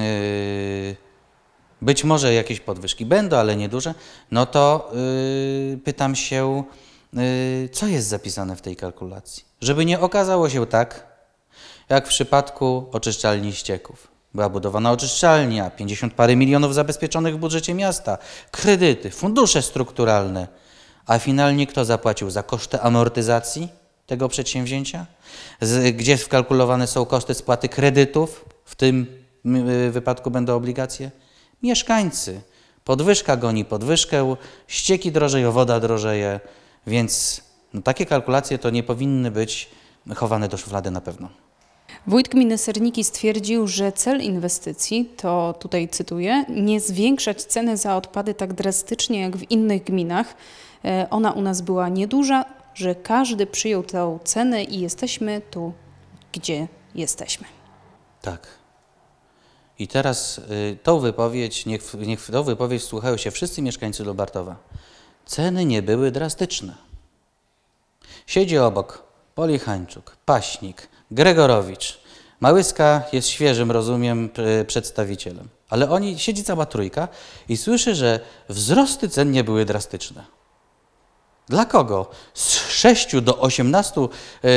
Speaker 17: być może jakieś podwyżki będą, ale nieduże, no to yy, pytam się, yy, co jest zapisane w tej kalkulacji? Żeby nie okazało się tak, jak w przypadku oczyszczalni ścieków. Była budowana oczyszczalnia, pięćdziesiąt parę milionów zabezpieczonych w budżecie miasta, kredyty, fundusze strukturalne, a finalnie kto zapłacił za koszty amortyzacji tego przedsięwzięcia, z, gdzie wkalkulowane są koszty spłaty kredytów, w tym wypadku będą obligacje? Mieszkańcy. Podwyżka goni podwyżkę, ścieki drożeją, woda drożeje, więc no, takie kalkulacje to nie powinny być chowane do szuflady na pewno.
Speaker 1: Wójt gminy Serniki stwierdził, że cel inwestycji to, tutaj cytuję, nie zwiększać ceny za odpady tak drastycznie jak w innych gminach. Ona u nas była nieduża, że każdy przyjął tę cenę i jesteśmy tu, gdzie jesteśmy.
Speaker 17: Tak. I teraz y, tą wypowiedź, niech, niech w tą wypowiedź słuchają się wszyscy mieszkańcy Lubartowa. Ceny nie były drastyczne. Siedzi obok Polichańczuk, Paśnik, Gregorowicz. Małyska jest świeżym, rozumiem, przedstawicielem. Ale oni, siedzi cała trójka i słyszy, że wzrosty cen nie były drastyczne. Dla kogo? Z sześciu do osiemnastu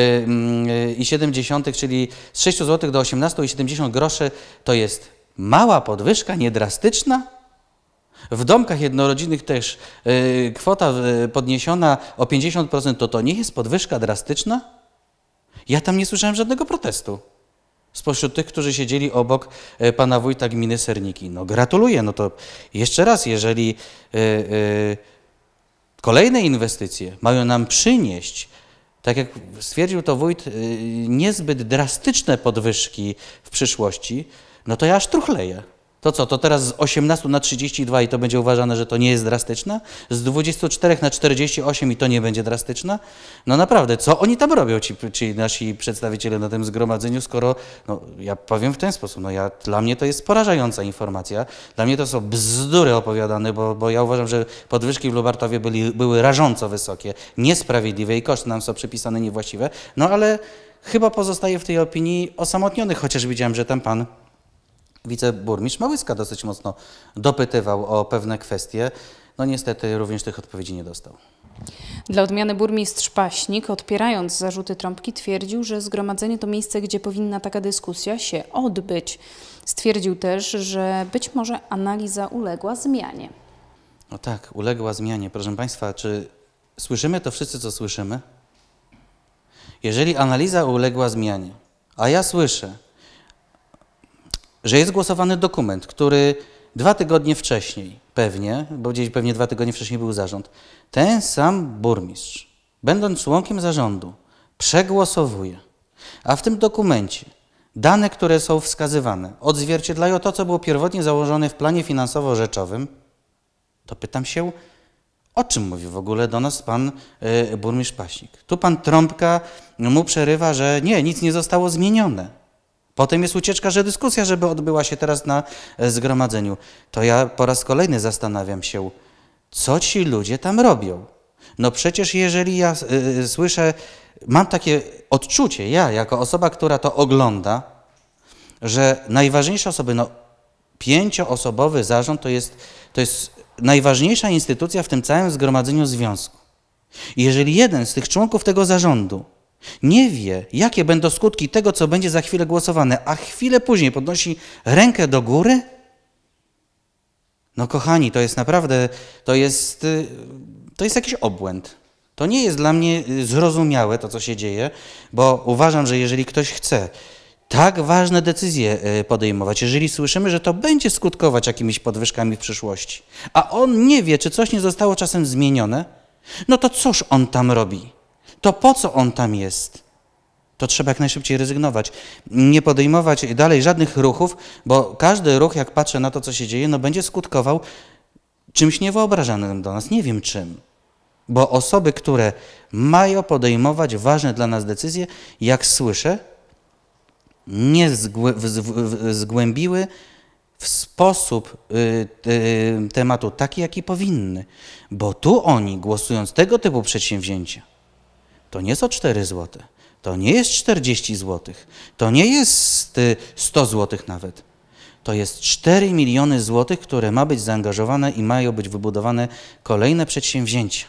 Speaker 17: i siedemdziesiąt, czyli z sześciu złotych do osiemnastu i siedemdziesiąt groszy to jest mała podwyżka, niedrastyczna? W domkach jednorodzinnych też y, kwota y, podniesiona o pięćdziesiąt procent, to to nie jest podwyżka drastyczna? Ja tam nie słyszałem żadnego protestu spośród tych, którzy siedzieli obok y, pana wójta gminy Serniki. No gratuluję, no to jeszcze raz, jeżeli y, y, kolejne inwestycje mają nam przynieść, tak jak stwierdził to wójt, y, niezbyt drastyczne podwyżki w przyszłości, no to ja aż truchleję. To co, to teraz z osiemnastu na trzydzieści dwa i to będzie uważane, że to nie jest drastyczne? Z dwudziestu czterech na czterdzieści osiem i to nie będzie drastyczne? No naprawdę, co oni tam robią, ci, ci nasi przedstawiciele na tym zgromadzeniu, skoro, no ja powiem w ten sposób, no ja, dla mnie to jest porażająca informacja, dla mnie to są bzdury opowiadane, bo, bo ja uważam, że podwyżki w Lubartowie byli, były rażąco wysokie, niesprawiedliwe i koszty nam są przypisane niewłaściwe, no ale chyba pozostaje w tej opinii osamotniony, chociaż widziałem, że tam pan wiceburmistrz Małyska dosyć mocno dopytywał o pewne kwestie. No niestety również tych odpowiedzi nie dostał.
Speaker 1: Dla odmiany burmistrz Paśnik, odpierając zarzuty Trąbki, twierdził, że zgromadzenie to miejsce, gdzie powinna taka dyskusja się odbyć. Stwierdził też, że być może analiza uległa zmianie.
Speaker 17: No tak, uległa zmianie. Proszę Państwa, czy słyszymy to wszyscy, co słyszymy? Jeżeli analiza uległa zmianie, a ja słyszę, że jest głosowany dokument, który dwa tygodnie wcześniej pewnie, bo gdzieś pewnie dwa tygodnie wcześniej był zarząd, ten sam burmistrz, będąc członkiem zarządu, przegłosowuje, a w tym dokumencie dane, które są wskazywane, odzwierciedlają to, co było pierwotnie założone w planie finansowo-rzeczowym, to pytam się, o czym mówi w ogóle do nas pan y, burmistrz Paśnik? Tu pan Trąbka mu przerywa, że nie, nic nie zostało zmienione. Potem jest ucieczka, że dyskusja, żeby odbyła się teraz na zgromadzeniu. To ja po raz kolejny zastanawiam się, co ci ludzie tam robią. No przecież jeżeli ja y, słyszę, mam takie odczucie, ja jako osoba, która to ogląda, że najważniejsze osoby, no pięcioosobowy zarząd to jest, to jest najważniejsza instytucja w tym całym zgromadzeniu związku. I jeżeli jeden z tych członków tego zarządu nie wie, jakie będą skutki tego, co będzie za chwilę głosowane, a chwilę później podnosi rękę do góry? No kochani, to jest naprawdę, to jest, to jest jakiś obłęd. To nie jest dla mnie zrozumiałe to, co się dzieje, bo uważam, że jeżeli ktoś chce tak ważne decyzje podejmować, jeżeli słyszymy, że to będzie skutkować jakimiś podwyżkami w przyszłości, a on nie wie, czy coś nie zostało czasem zmienione, no to cóż on tam robi? To po co on tam jest? to trzeba jak najszybciej rezygnować. Nie podejmować dalej żadnych ruchów, bo każdy ruch, jak patrzę na to, co się dzieje, no będzie skutkował czymś niewyobrażalnym do nas. Nie wiem czym. Bo osoby, które mają podejmować ważne dla nas decyzje, jak słyszę, nie zgłębiły w sposób y, y, tematu taki, jaki powinny. Bo tu oni, głosując tego typu przedsięwzięcia, to nie są cztery złote, to nie jest czterdzieści złotych, to nie jest sto złotych nawet. To jest cztery miliony złotych, które ma być zaangażowane i mają być wybudowane kolejne przedsięwzięcia.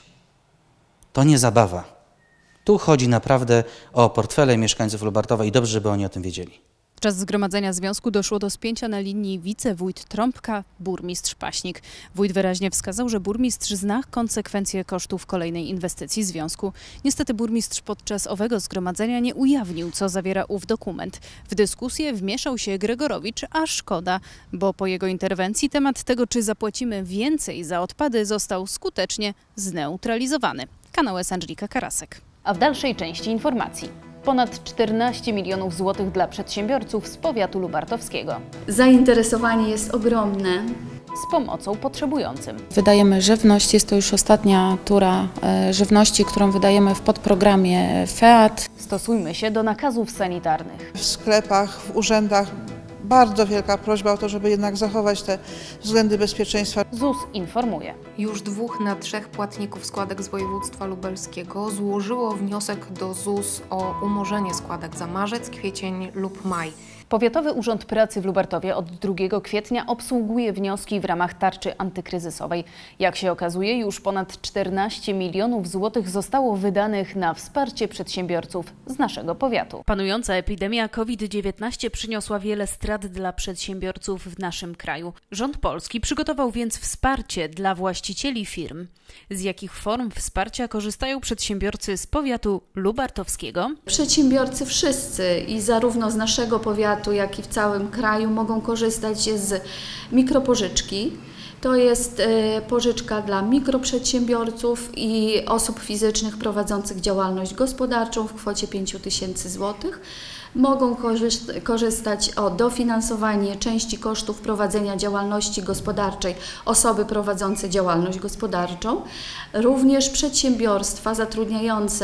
Speaker 17: To nie zabawa. Tu chodzi naprawdę o portfele mieszkańców Lubartowa i dobrze, żeby oni o tym wiedzieli.
Speaker 1: Podczas zgromadzenia związku doszło do spięcia na linii wicewójt Trąbka, burmistrz Paśnik. Wójt wyraźnie wskazał, że burmistrz zna konsekwencje kosztów kolejnej inwestycji związku. Niestety burmistrz podczas owego zgromadzenia nie ujawnił, co zawiera ów dokument. W dyskusję wmieszał się Gregorowicz, a szkoda, bo po jego interwencji temat tego, czy zapłacimy więcej za odpady, został skutecznie zneutralizowany. Kanał S. Angelika Karasek. A w dalszej części informacji. Ponad czternaście milionów złotych dla przedsiębiorców z powiatu lubartowskiego.
Speaker 18: Zainteresowanie jest ogromne.
Speaker 1: Z pomocą potrzebującym.
Speaker 7: Wydajemy żywność, jest to już ostatnia tura żywności, którą wydajemy w podprogramie F E A T.
Speaker 1: Stosujmy się do nakazów sanitarnych.
Speaker 19: W sklepach, w urzędach bardzo wielka prośba o to, żeby jednak zachować te względy bezpieczeństwa.
Speaker 1: ZUS informuje.
Speaker 20: Już dwóch na trzech płatników składek z województwa lubelskiego złożyło wniosek do ZUS o umorzenie składek za marzec, kwiecień lub maj.
Speaker 1: Powiatowy Urząd Pracy w Lubartowie od drugiego kwietnia obsługuje wnioski w ramach tarczy antykryzysowej. Jak się okazuje, już ponad czternaście milionów złotych zostało wydanych na wsparcie przedsiębiorców z naszego powiatu. Panująca epidemia COVID dziewiętnaście przyniosła wiele strat dla przedsiębiorców w naszym kraju. Rząd polski przygotował więc wsparcie dla właścicieli firm. Z jakich form wsparcia korzystają przedsiębiorcy z powiatu lubartowskiego?
Speaker 18: Przedsiębiorcy wszyscy i zarówno z naszego powiatu, jak i w całym kraju mogą korzystać z mikropożyczki. To jest pożyczka dla mikroprzedsiębiorców i osób fizycznych prowadzących działalność gospodarczą w kwocie pięć tysięcy złotych. Mogą korzystać o dofinansowanie części kosztów prowadzenia działalności gospodarczej osoby prowadzące działalność gospodarczą. Również przedsiębiorstwa zatrudniające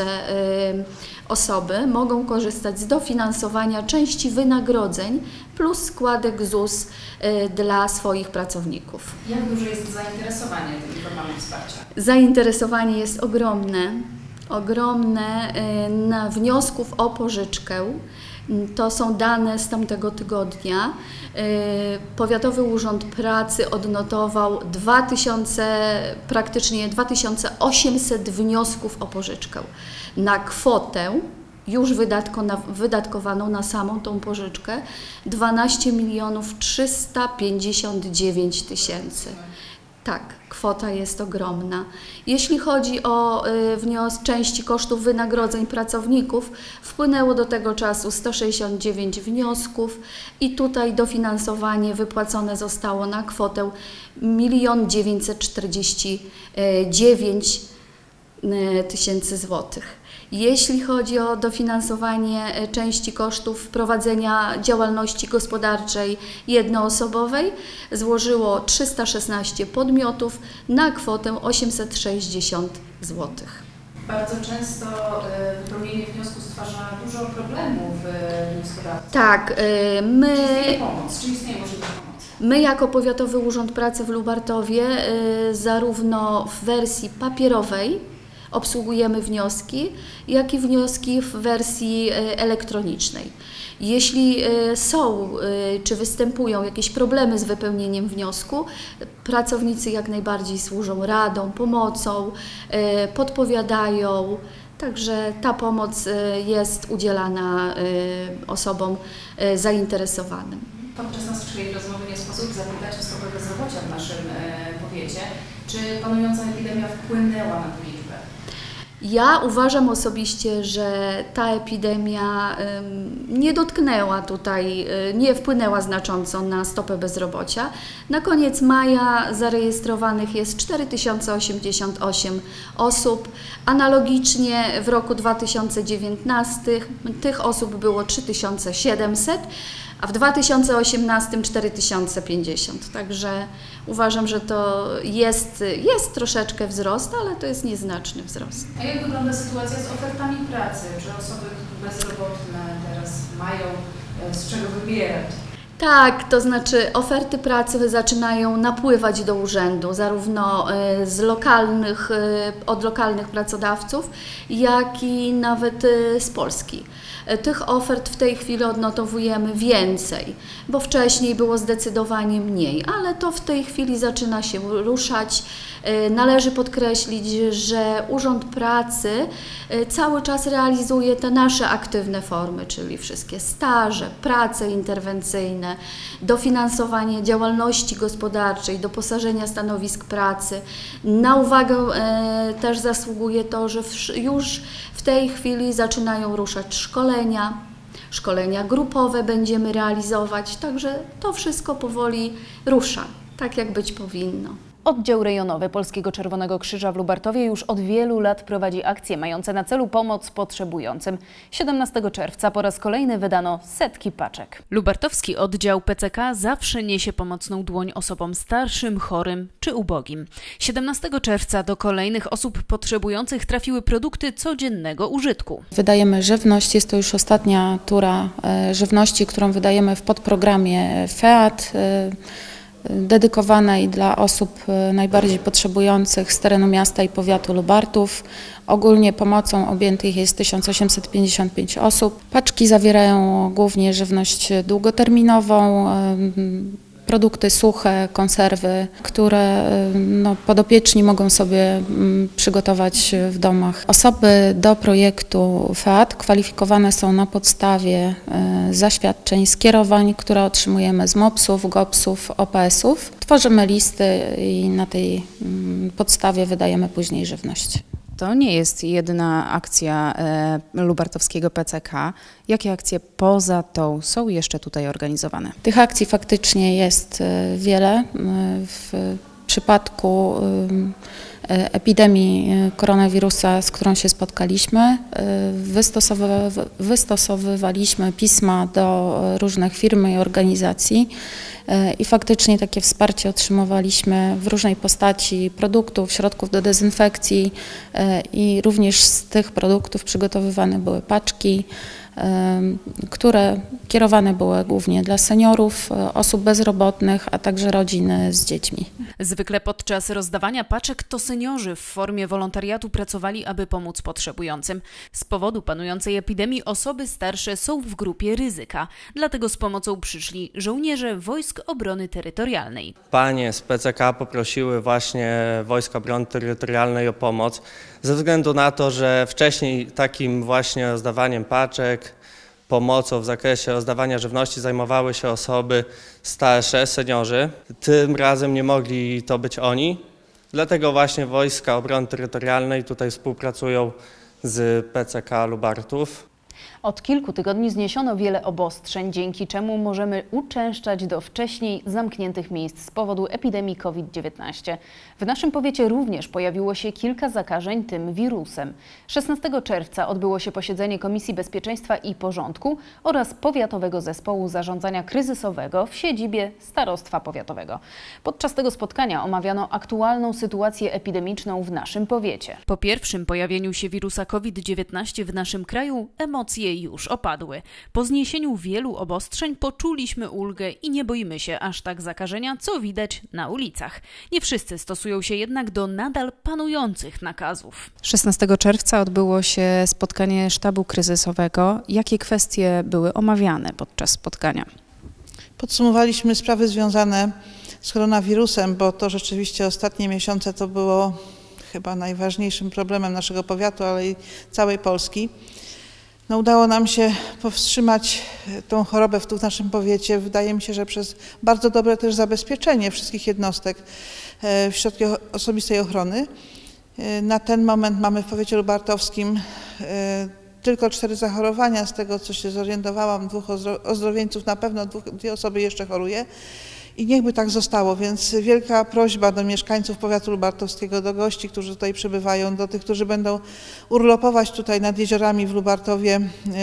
Speaker 18: osoby mogą korzystać z dofinansowania części wynagrodzeń plus składek ZUS dla swoich pracowników.
Speaker 1: Jak duże jest zainteresowanie tymi formami wsparcia?
Speaker 18: Zainteresowanie jest ogromne, ogromne na wniosków o pożyczkę. To są dane z tamtego tygodnia. Powiatowy Urząd Pracy odnotował dwa tysiące, praktycznie dwa tysiące osiemset wniosków o pożyczkę na kwotę już wydatkowaną na samą tą pożyczkę dwanaście milionów trzysta pięćdziesiąt dziewięć tysięcy. Tak, kwota jest ogromna. Jeśli chodzi o y, wnios części kosztów wynagrodzeń pracowników, wpłynęło do tego czasu sto sześćdziesiąt dziewięć wniosków i tutaj dofinansowanie wypłacone zostało na kwotę milion dziewięćset czterdzieści dziewięć tysięcy złotych. Jeśli chodzi o dofinansowanie części kosztów prowadzenia działalności gospodarczej jednoosobowej, złożyło trzysta szesnaście podmiotów na kwotę osiemset sześćdziesiąt złotych.
Speaker 1: Bardzo często wypełnienie wniosku stwarza dużo problemów wnioskodawców.
Speaker 18: Tak, my...
Speaker 1: Czy istnieje pomoc? Czy istnieje możliwość pomocy?
Speaker 18: My jako Powiatowy Urząd Pracy w Lubartowie zarówno w wersji papierowej obsługujemy wnioski, jak i wnioski w wersji elektronicznej. Jeśli są czy występują jakieś problemy z wypełnieniem wniosku, pracownicy jak najbardziej służą radą, pomocą, podpowiadają, także ta pomoc jest udzielana osobom zainteresowanym.
Speaker 1: Podczas naszej rozmowy nie sposób zapytać o stopę bezrobocia w naszym powiecie. Czy panująca epidemia wpłynęła na tę liczbę?
Speaker 18: Ja uważam osobiście, że ta epidemia nie dotknęła tutaj, nie wpłynęła znacząco na stopę bezrobocia. Na koniec maja zarejestrowanych jest cztery tysiące osiemdziesiąt osiem osób. Analogicznie w roku dwa tysiące dziewiętnastym tych osób było trzy tysiące siedemset, a w dwa tysiące osiemnastym cztery tysiące pięćdziesiąt. Także uważam, że to jest, jest troszeczkę wzrost, ale to jest nieznaczny wzrost.
Speaker 1: A jak wygląda sytuacja z ofertami pracy? Czy osoby bezrobotne teraz mają z czego wybierać?
Speaker 18: Tak, to znaczy oferty pracy zaczynają napływać do urzędu, zarówno z lokalnych, od lokalnych pracodawców, jak i nawet z Polski. Tych ofert w tej chwili odnotowujemy więcej, bo wcześniej było zdecydowanie mniej, ale to w tej chwili zaczyna się ruszać. Należy podkreślić, że Urząd Pracy cały czas realizuje te nasze aktywne formy, czyli wszystkie staże, prace interwencyjne, dofinansowanie działalności gospodarczej, doposażenia stanowisk pracy. Na uwagę też zasługuje to, że już w tej chwili zaczynają ruszać szkolenia, szkolenia grupowe będziemy realizować, także to wszystko powoli rusza, tak jak być powinno.
Speaker 1: Oddział rejonowy Polskiego Czerwonego Krzyża w Lubartowie już od wielu lat prowadzi akcje mające na celu pomoc potrzebującym. siedemnastego czerwca po raz kolejny wydano setki paczek. Lubartowski oddział P C K zawsze niesie pomocną dłoń osobom starszym, chorym czy ubogim. siedemnastego czerwca do kolejnych osób potrzebujących trafiły produkty codziennego użytku.
Speaker 21: Wydajemy żywność, jest to już ostatnia tura żywności, którą wydajemy w podprogramie F E A T. Dedykowanej dla osób najbardziej potrzebujących z terenu miasta i powiatu Lubartów. Ogólnie pomocą objętych jest tysiąc osiemset pięćdziesiąt pięć osób. Paczki zawierają głównie żywność długoterminową, produkty suche, konserwy, które no, podopieczni mogą sobie przygotować w domach. Osoby do projektu F E A T kwalifikowane są na podstawie zaświadczeń, skierowań, które otrzymujemy z mopsów, gopsów, O P S-ów. Tworzymy listy i na tej podstawie wydajemy później żywność.
Speaker 22: To nie jest jedyna akcja lubartowskiego P C K. Jakie akcje poza tą są jeszcze tutaj organizowane?
Speaker 21: Tych akcji faktycznie jest wiele. W przypadku epidemii koronawirusa, z którą się spotkaliśmy, wystosowywaliśmy pisma do różnych firm i organizacji i faktycznie takie wsparcie otrzymywaliśmy w różnej postaci produktów, środków do dezynfekcji i również z tych produktów przygotowywane były paczki, które kierowane były głównie dla seniorów, osób bezrobotnych, a także rodzin z dziećmi.
Speaker 1: Zwykle podczas rozdawania paczek to seniorzy w formie wolontariatu pracowali, aby pomóc potrzebującym. Z powodu panującej epidemii osoby starsze są w grupie ryzyka, dlatego z pomocą przyszli żołnierze Wojsk Obrony Terytorialnej.
Speaker 23: Panie z P C K poprosiły właśnie Wojska Obrony Terytorialnej o pomoc, ze względu na to, że wcześniej takim właśnie rozdawaniem paczek, pomocą w zakresie rozdawania żywności zajmowały się osoby starsze, seniorzy. Tym razem nie mogli to być oni, dlatego właśnie Wojska Obrony Terytorialnej tutaj współpracują z P C K Lubartów.
Speaker 1: Od kilku tygodni zniesiono wiele obostrzeń, dzięki czemu możemy uczęszczać do wcześniej zamkniętych miejsc z powodu epidemii COVID dziewiętnaście. W naszym powiecie również pojawiło się kilka zakażeń tym wirusem. szesnastego czerwca odbyło się posiedzenie Komisji Bezpieczeństwa i Porządku oraz Powiatowego Zespołu Zarządzania Kryzysowego w siedzibie Starostwa Powiatowego. Podczas tego spotkania omawiano aktualną sytuację epidemiczną w naszym powiecie. Po pierwszym pojawieniu się wirusa COVID dziewiętnaście w naszym kraju emocje już opadły. Po zniesieniu wielu obostrzeń poczuliśmy ulgę i nie boimy się aż tak zakażenia, co widać na ulicach. Nie wszyscy stosują się jednak do nadal panujących nakazów.
Speaker 22: szesnastego czerwca odbyło się spotkanie sztabu kryzysowego. Jakie kwestie były omawiane podczas spotkania?
Speaker 19: Podsumowaliśmy sprawy związane z koronawirusem, bo to rzeczywiście ostatnie miesiące to było chyba najważniejszym problemem naszego powiatu, ale i całej Polski. No, udało nam się powstrzymać tą chorobę w naszym powiecie. Wydaje mi się, że przez bardzo dobre też zabezpieczenie wszystkich jednostek w środki osobistej ochrony. Na ten moment mamy w powiecie lubartowskim tylko cztery zachorowania. Z tego, co się zorientowałam, dwóch ozdrowieńców, na pewno dwóch, dwie osoby jeszcze choruje. I niechby tak zostało, więc wielka prośba do mieszkańców powiatu lubartowskiego, do gości, którzy tutaj przybywają, do tych, którzy będą urlopować tutaj nad jeziorami w Lubartowie,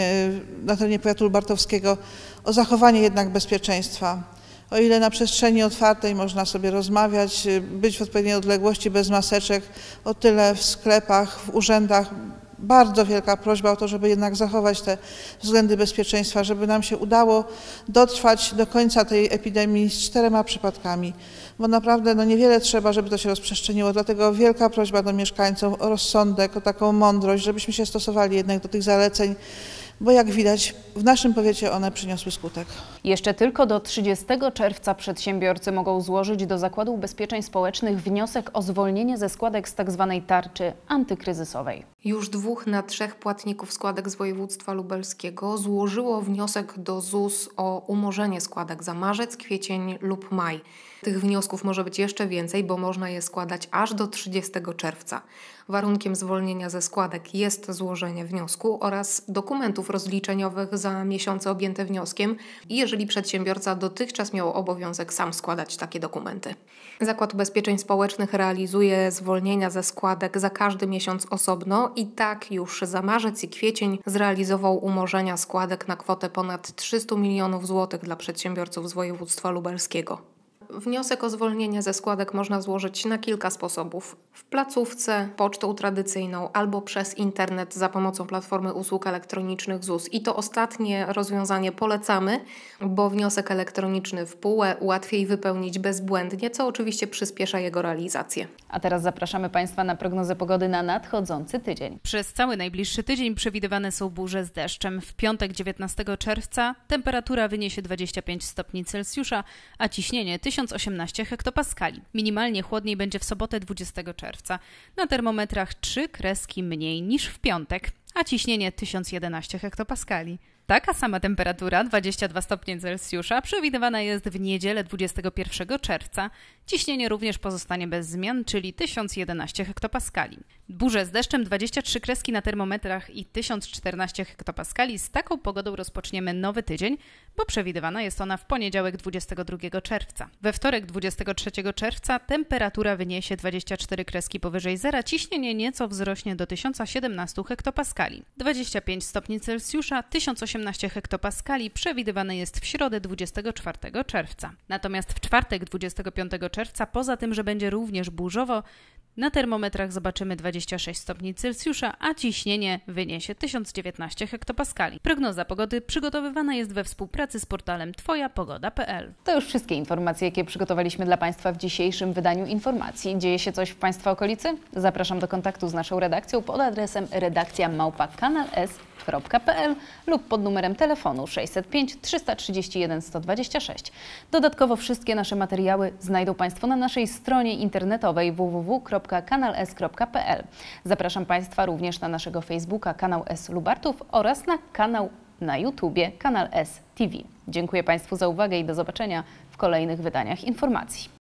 Speaker 19: na terenie powiatu lubartowskiego, o zachowanie jednak bezpieczeństwa. O ile na przestrzeni otwartej można sobie rozmawiać, być w odpowiedniej odległości bez maseczek, o tyle w sklepach, w urzędach bardzo wielka prośba o to, żeby jednak zachować te względy bezpieczeństwa, żeby nam się udało dotrwać do końca tej epidemii z czterema przypadkami, bo naprawdę no niewiele trzeba, żeby to się rozprzestrzeniło, dlatego wielka prośba do mieszkańców o rozsądek, o taką mądrość, żebyśmy się stosowali jednak do tych zaleceń, bo jak widać w naszym powiecie one przyniosły skutek.
Speaker 1: Jeszcze tylko do trzydziestego czerwca przedsiębiorcy mogą złożyć do Zakładu Ubezpieczeń Społecznych wniosek o zwolnienie ze składek z tzw. tarczy antykryzysowej.
Speaker 20: Już dwóch na trzech płatników składek z województwa lubelskiego złożyło wniosek do Z U S o umorzenie składek za marzec, kwiecień lub maj. Tych wniosków może być jeszcze więcej, bo można je składać aż do trzydziestego czerwca. Warunkiem zwolnienia ze składek jest złożenie wniosku oraz dokumentów rozliczeniowych za miesiące objęte wnioskiem, jeżeli przedsiębiorca dotychczas miał obowiązek sam składać takie dokumenty. Zakład Ubezpieczeń Społecznych realizuje zwolnienia ze składek za każdy miesiąc osobno i tak już za marzec i kwiecień zrealizował umorzenia składek na kwotę ponad trzysta milionów złotych dla przedsiębiorców z województwa lubelskiego. Wniosek o zwolnienie ze składek można złożyć na kilka sposobów. W placówce, pocztą tradycyjną albo przez internet za pomocą platformy usług elektronicznych Z U S. I to ostatnie rozwiązanie polecamy, bo wniosek elektroniczny w P U E łatwiej wypełnić bezbłędnie, co oczywiście przyspiesza jego realizację.
Speaker 1: A teraz zapraszamy Państwa na prognozę pogody na nadchodzący tydzień. Przez cały najbliższy tydzień przewidywane są burze z deszczem. W piątek dziewiętnastego czerwca temperatura wyniesie dwadzieścia pięć stopni Celsjusza, a ciśnienie tysiąc osiemnaście hektopaskali. Minimalnie chłodniej będzie w sobotę dwudziestego czerwca. Na termometrach trzy kreski mniej niż w piątek, a ciśnienie tysiąc jedenaście hektopaskali. Taka sama temperatura, dwadzieścia dwa stopnie Celsjusza, przewidywana jest w niedzielę dwudziestego pierwszego czerwca. Ciśnienie również pozostanie bez zmian, czyli tysiąc jedenaście hektopaskali. Burze z deszczem, dwadzieścia trzy kreski na termometrach i tysiąc czternaście hektopaskali. Z taką pogodą rozpoczniemy nowy tydzień, bo przewidywana jest ona w poniedziałek dwudziestego drugiego czerwca. We wtorek dwudziestego trzeciego czerwca temperatura wyniesie dwadzieścia cztery kreski powyżej zera, ciśnienie nieco wzrośnie do tysiąc siedemnaście hektopaskali. dwadzieścia pięć stopni Celsjusza, tysiąc osiemnaście hektopaskali przewidywane jest w środę dwudziestego czwartego czerwca. Natomiast w czwartek dwudziestego piątego czerwca, poza tym, że będzie również burzowo, na termometrach zobaczymy dwadzieścia sześć stopni Celsjusza, a ciśnienie wyniesie tysiąc dziewiętnaście hektopaskali. Prognoza pogody przygotowywana jest we współpracy z portalem twoja pogoda kropka p l. To już wszystkie informacje, jakie przygotowaliśmy dla Państwa w dzisiejszym wydaniu informacji. Dzieje się coś w Państwa okolicy? Zapraszam do kontaktu z naszą redakcją pod adresem redakcja małpa kanal s kropka p l lub pod numerem telefonu sześćset pięć trzysta trzydzieści jeden sto dwadzieścia sześć. Dodatkowo wszystkie nasze materiały znajdą Państwo na naszej stronie internetowej w w w kropka kanal s kropka p l. Zapraszam Państwa również na naszego Facebooka Kanał S Lubartów oraz na kanał na YouTubie Kanal S T V. Dziękuję Państwu za uwagę i do zobaczenia w kolejnych wydaniach informacji.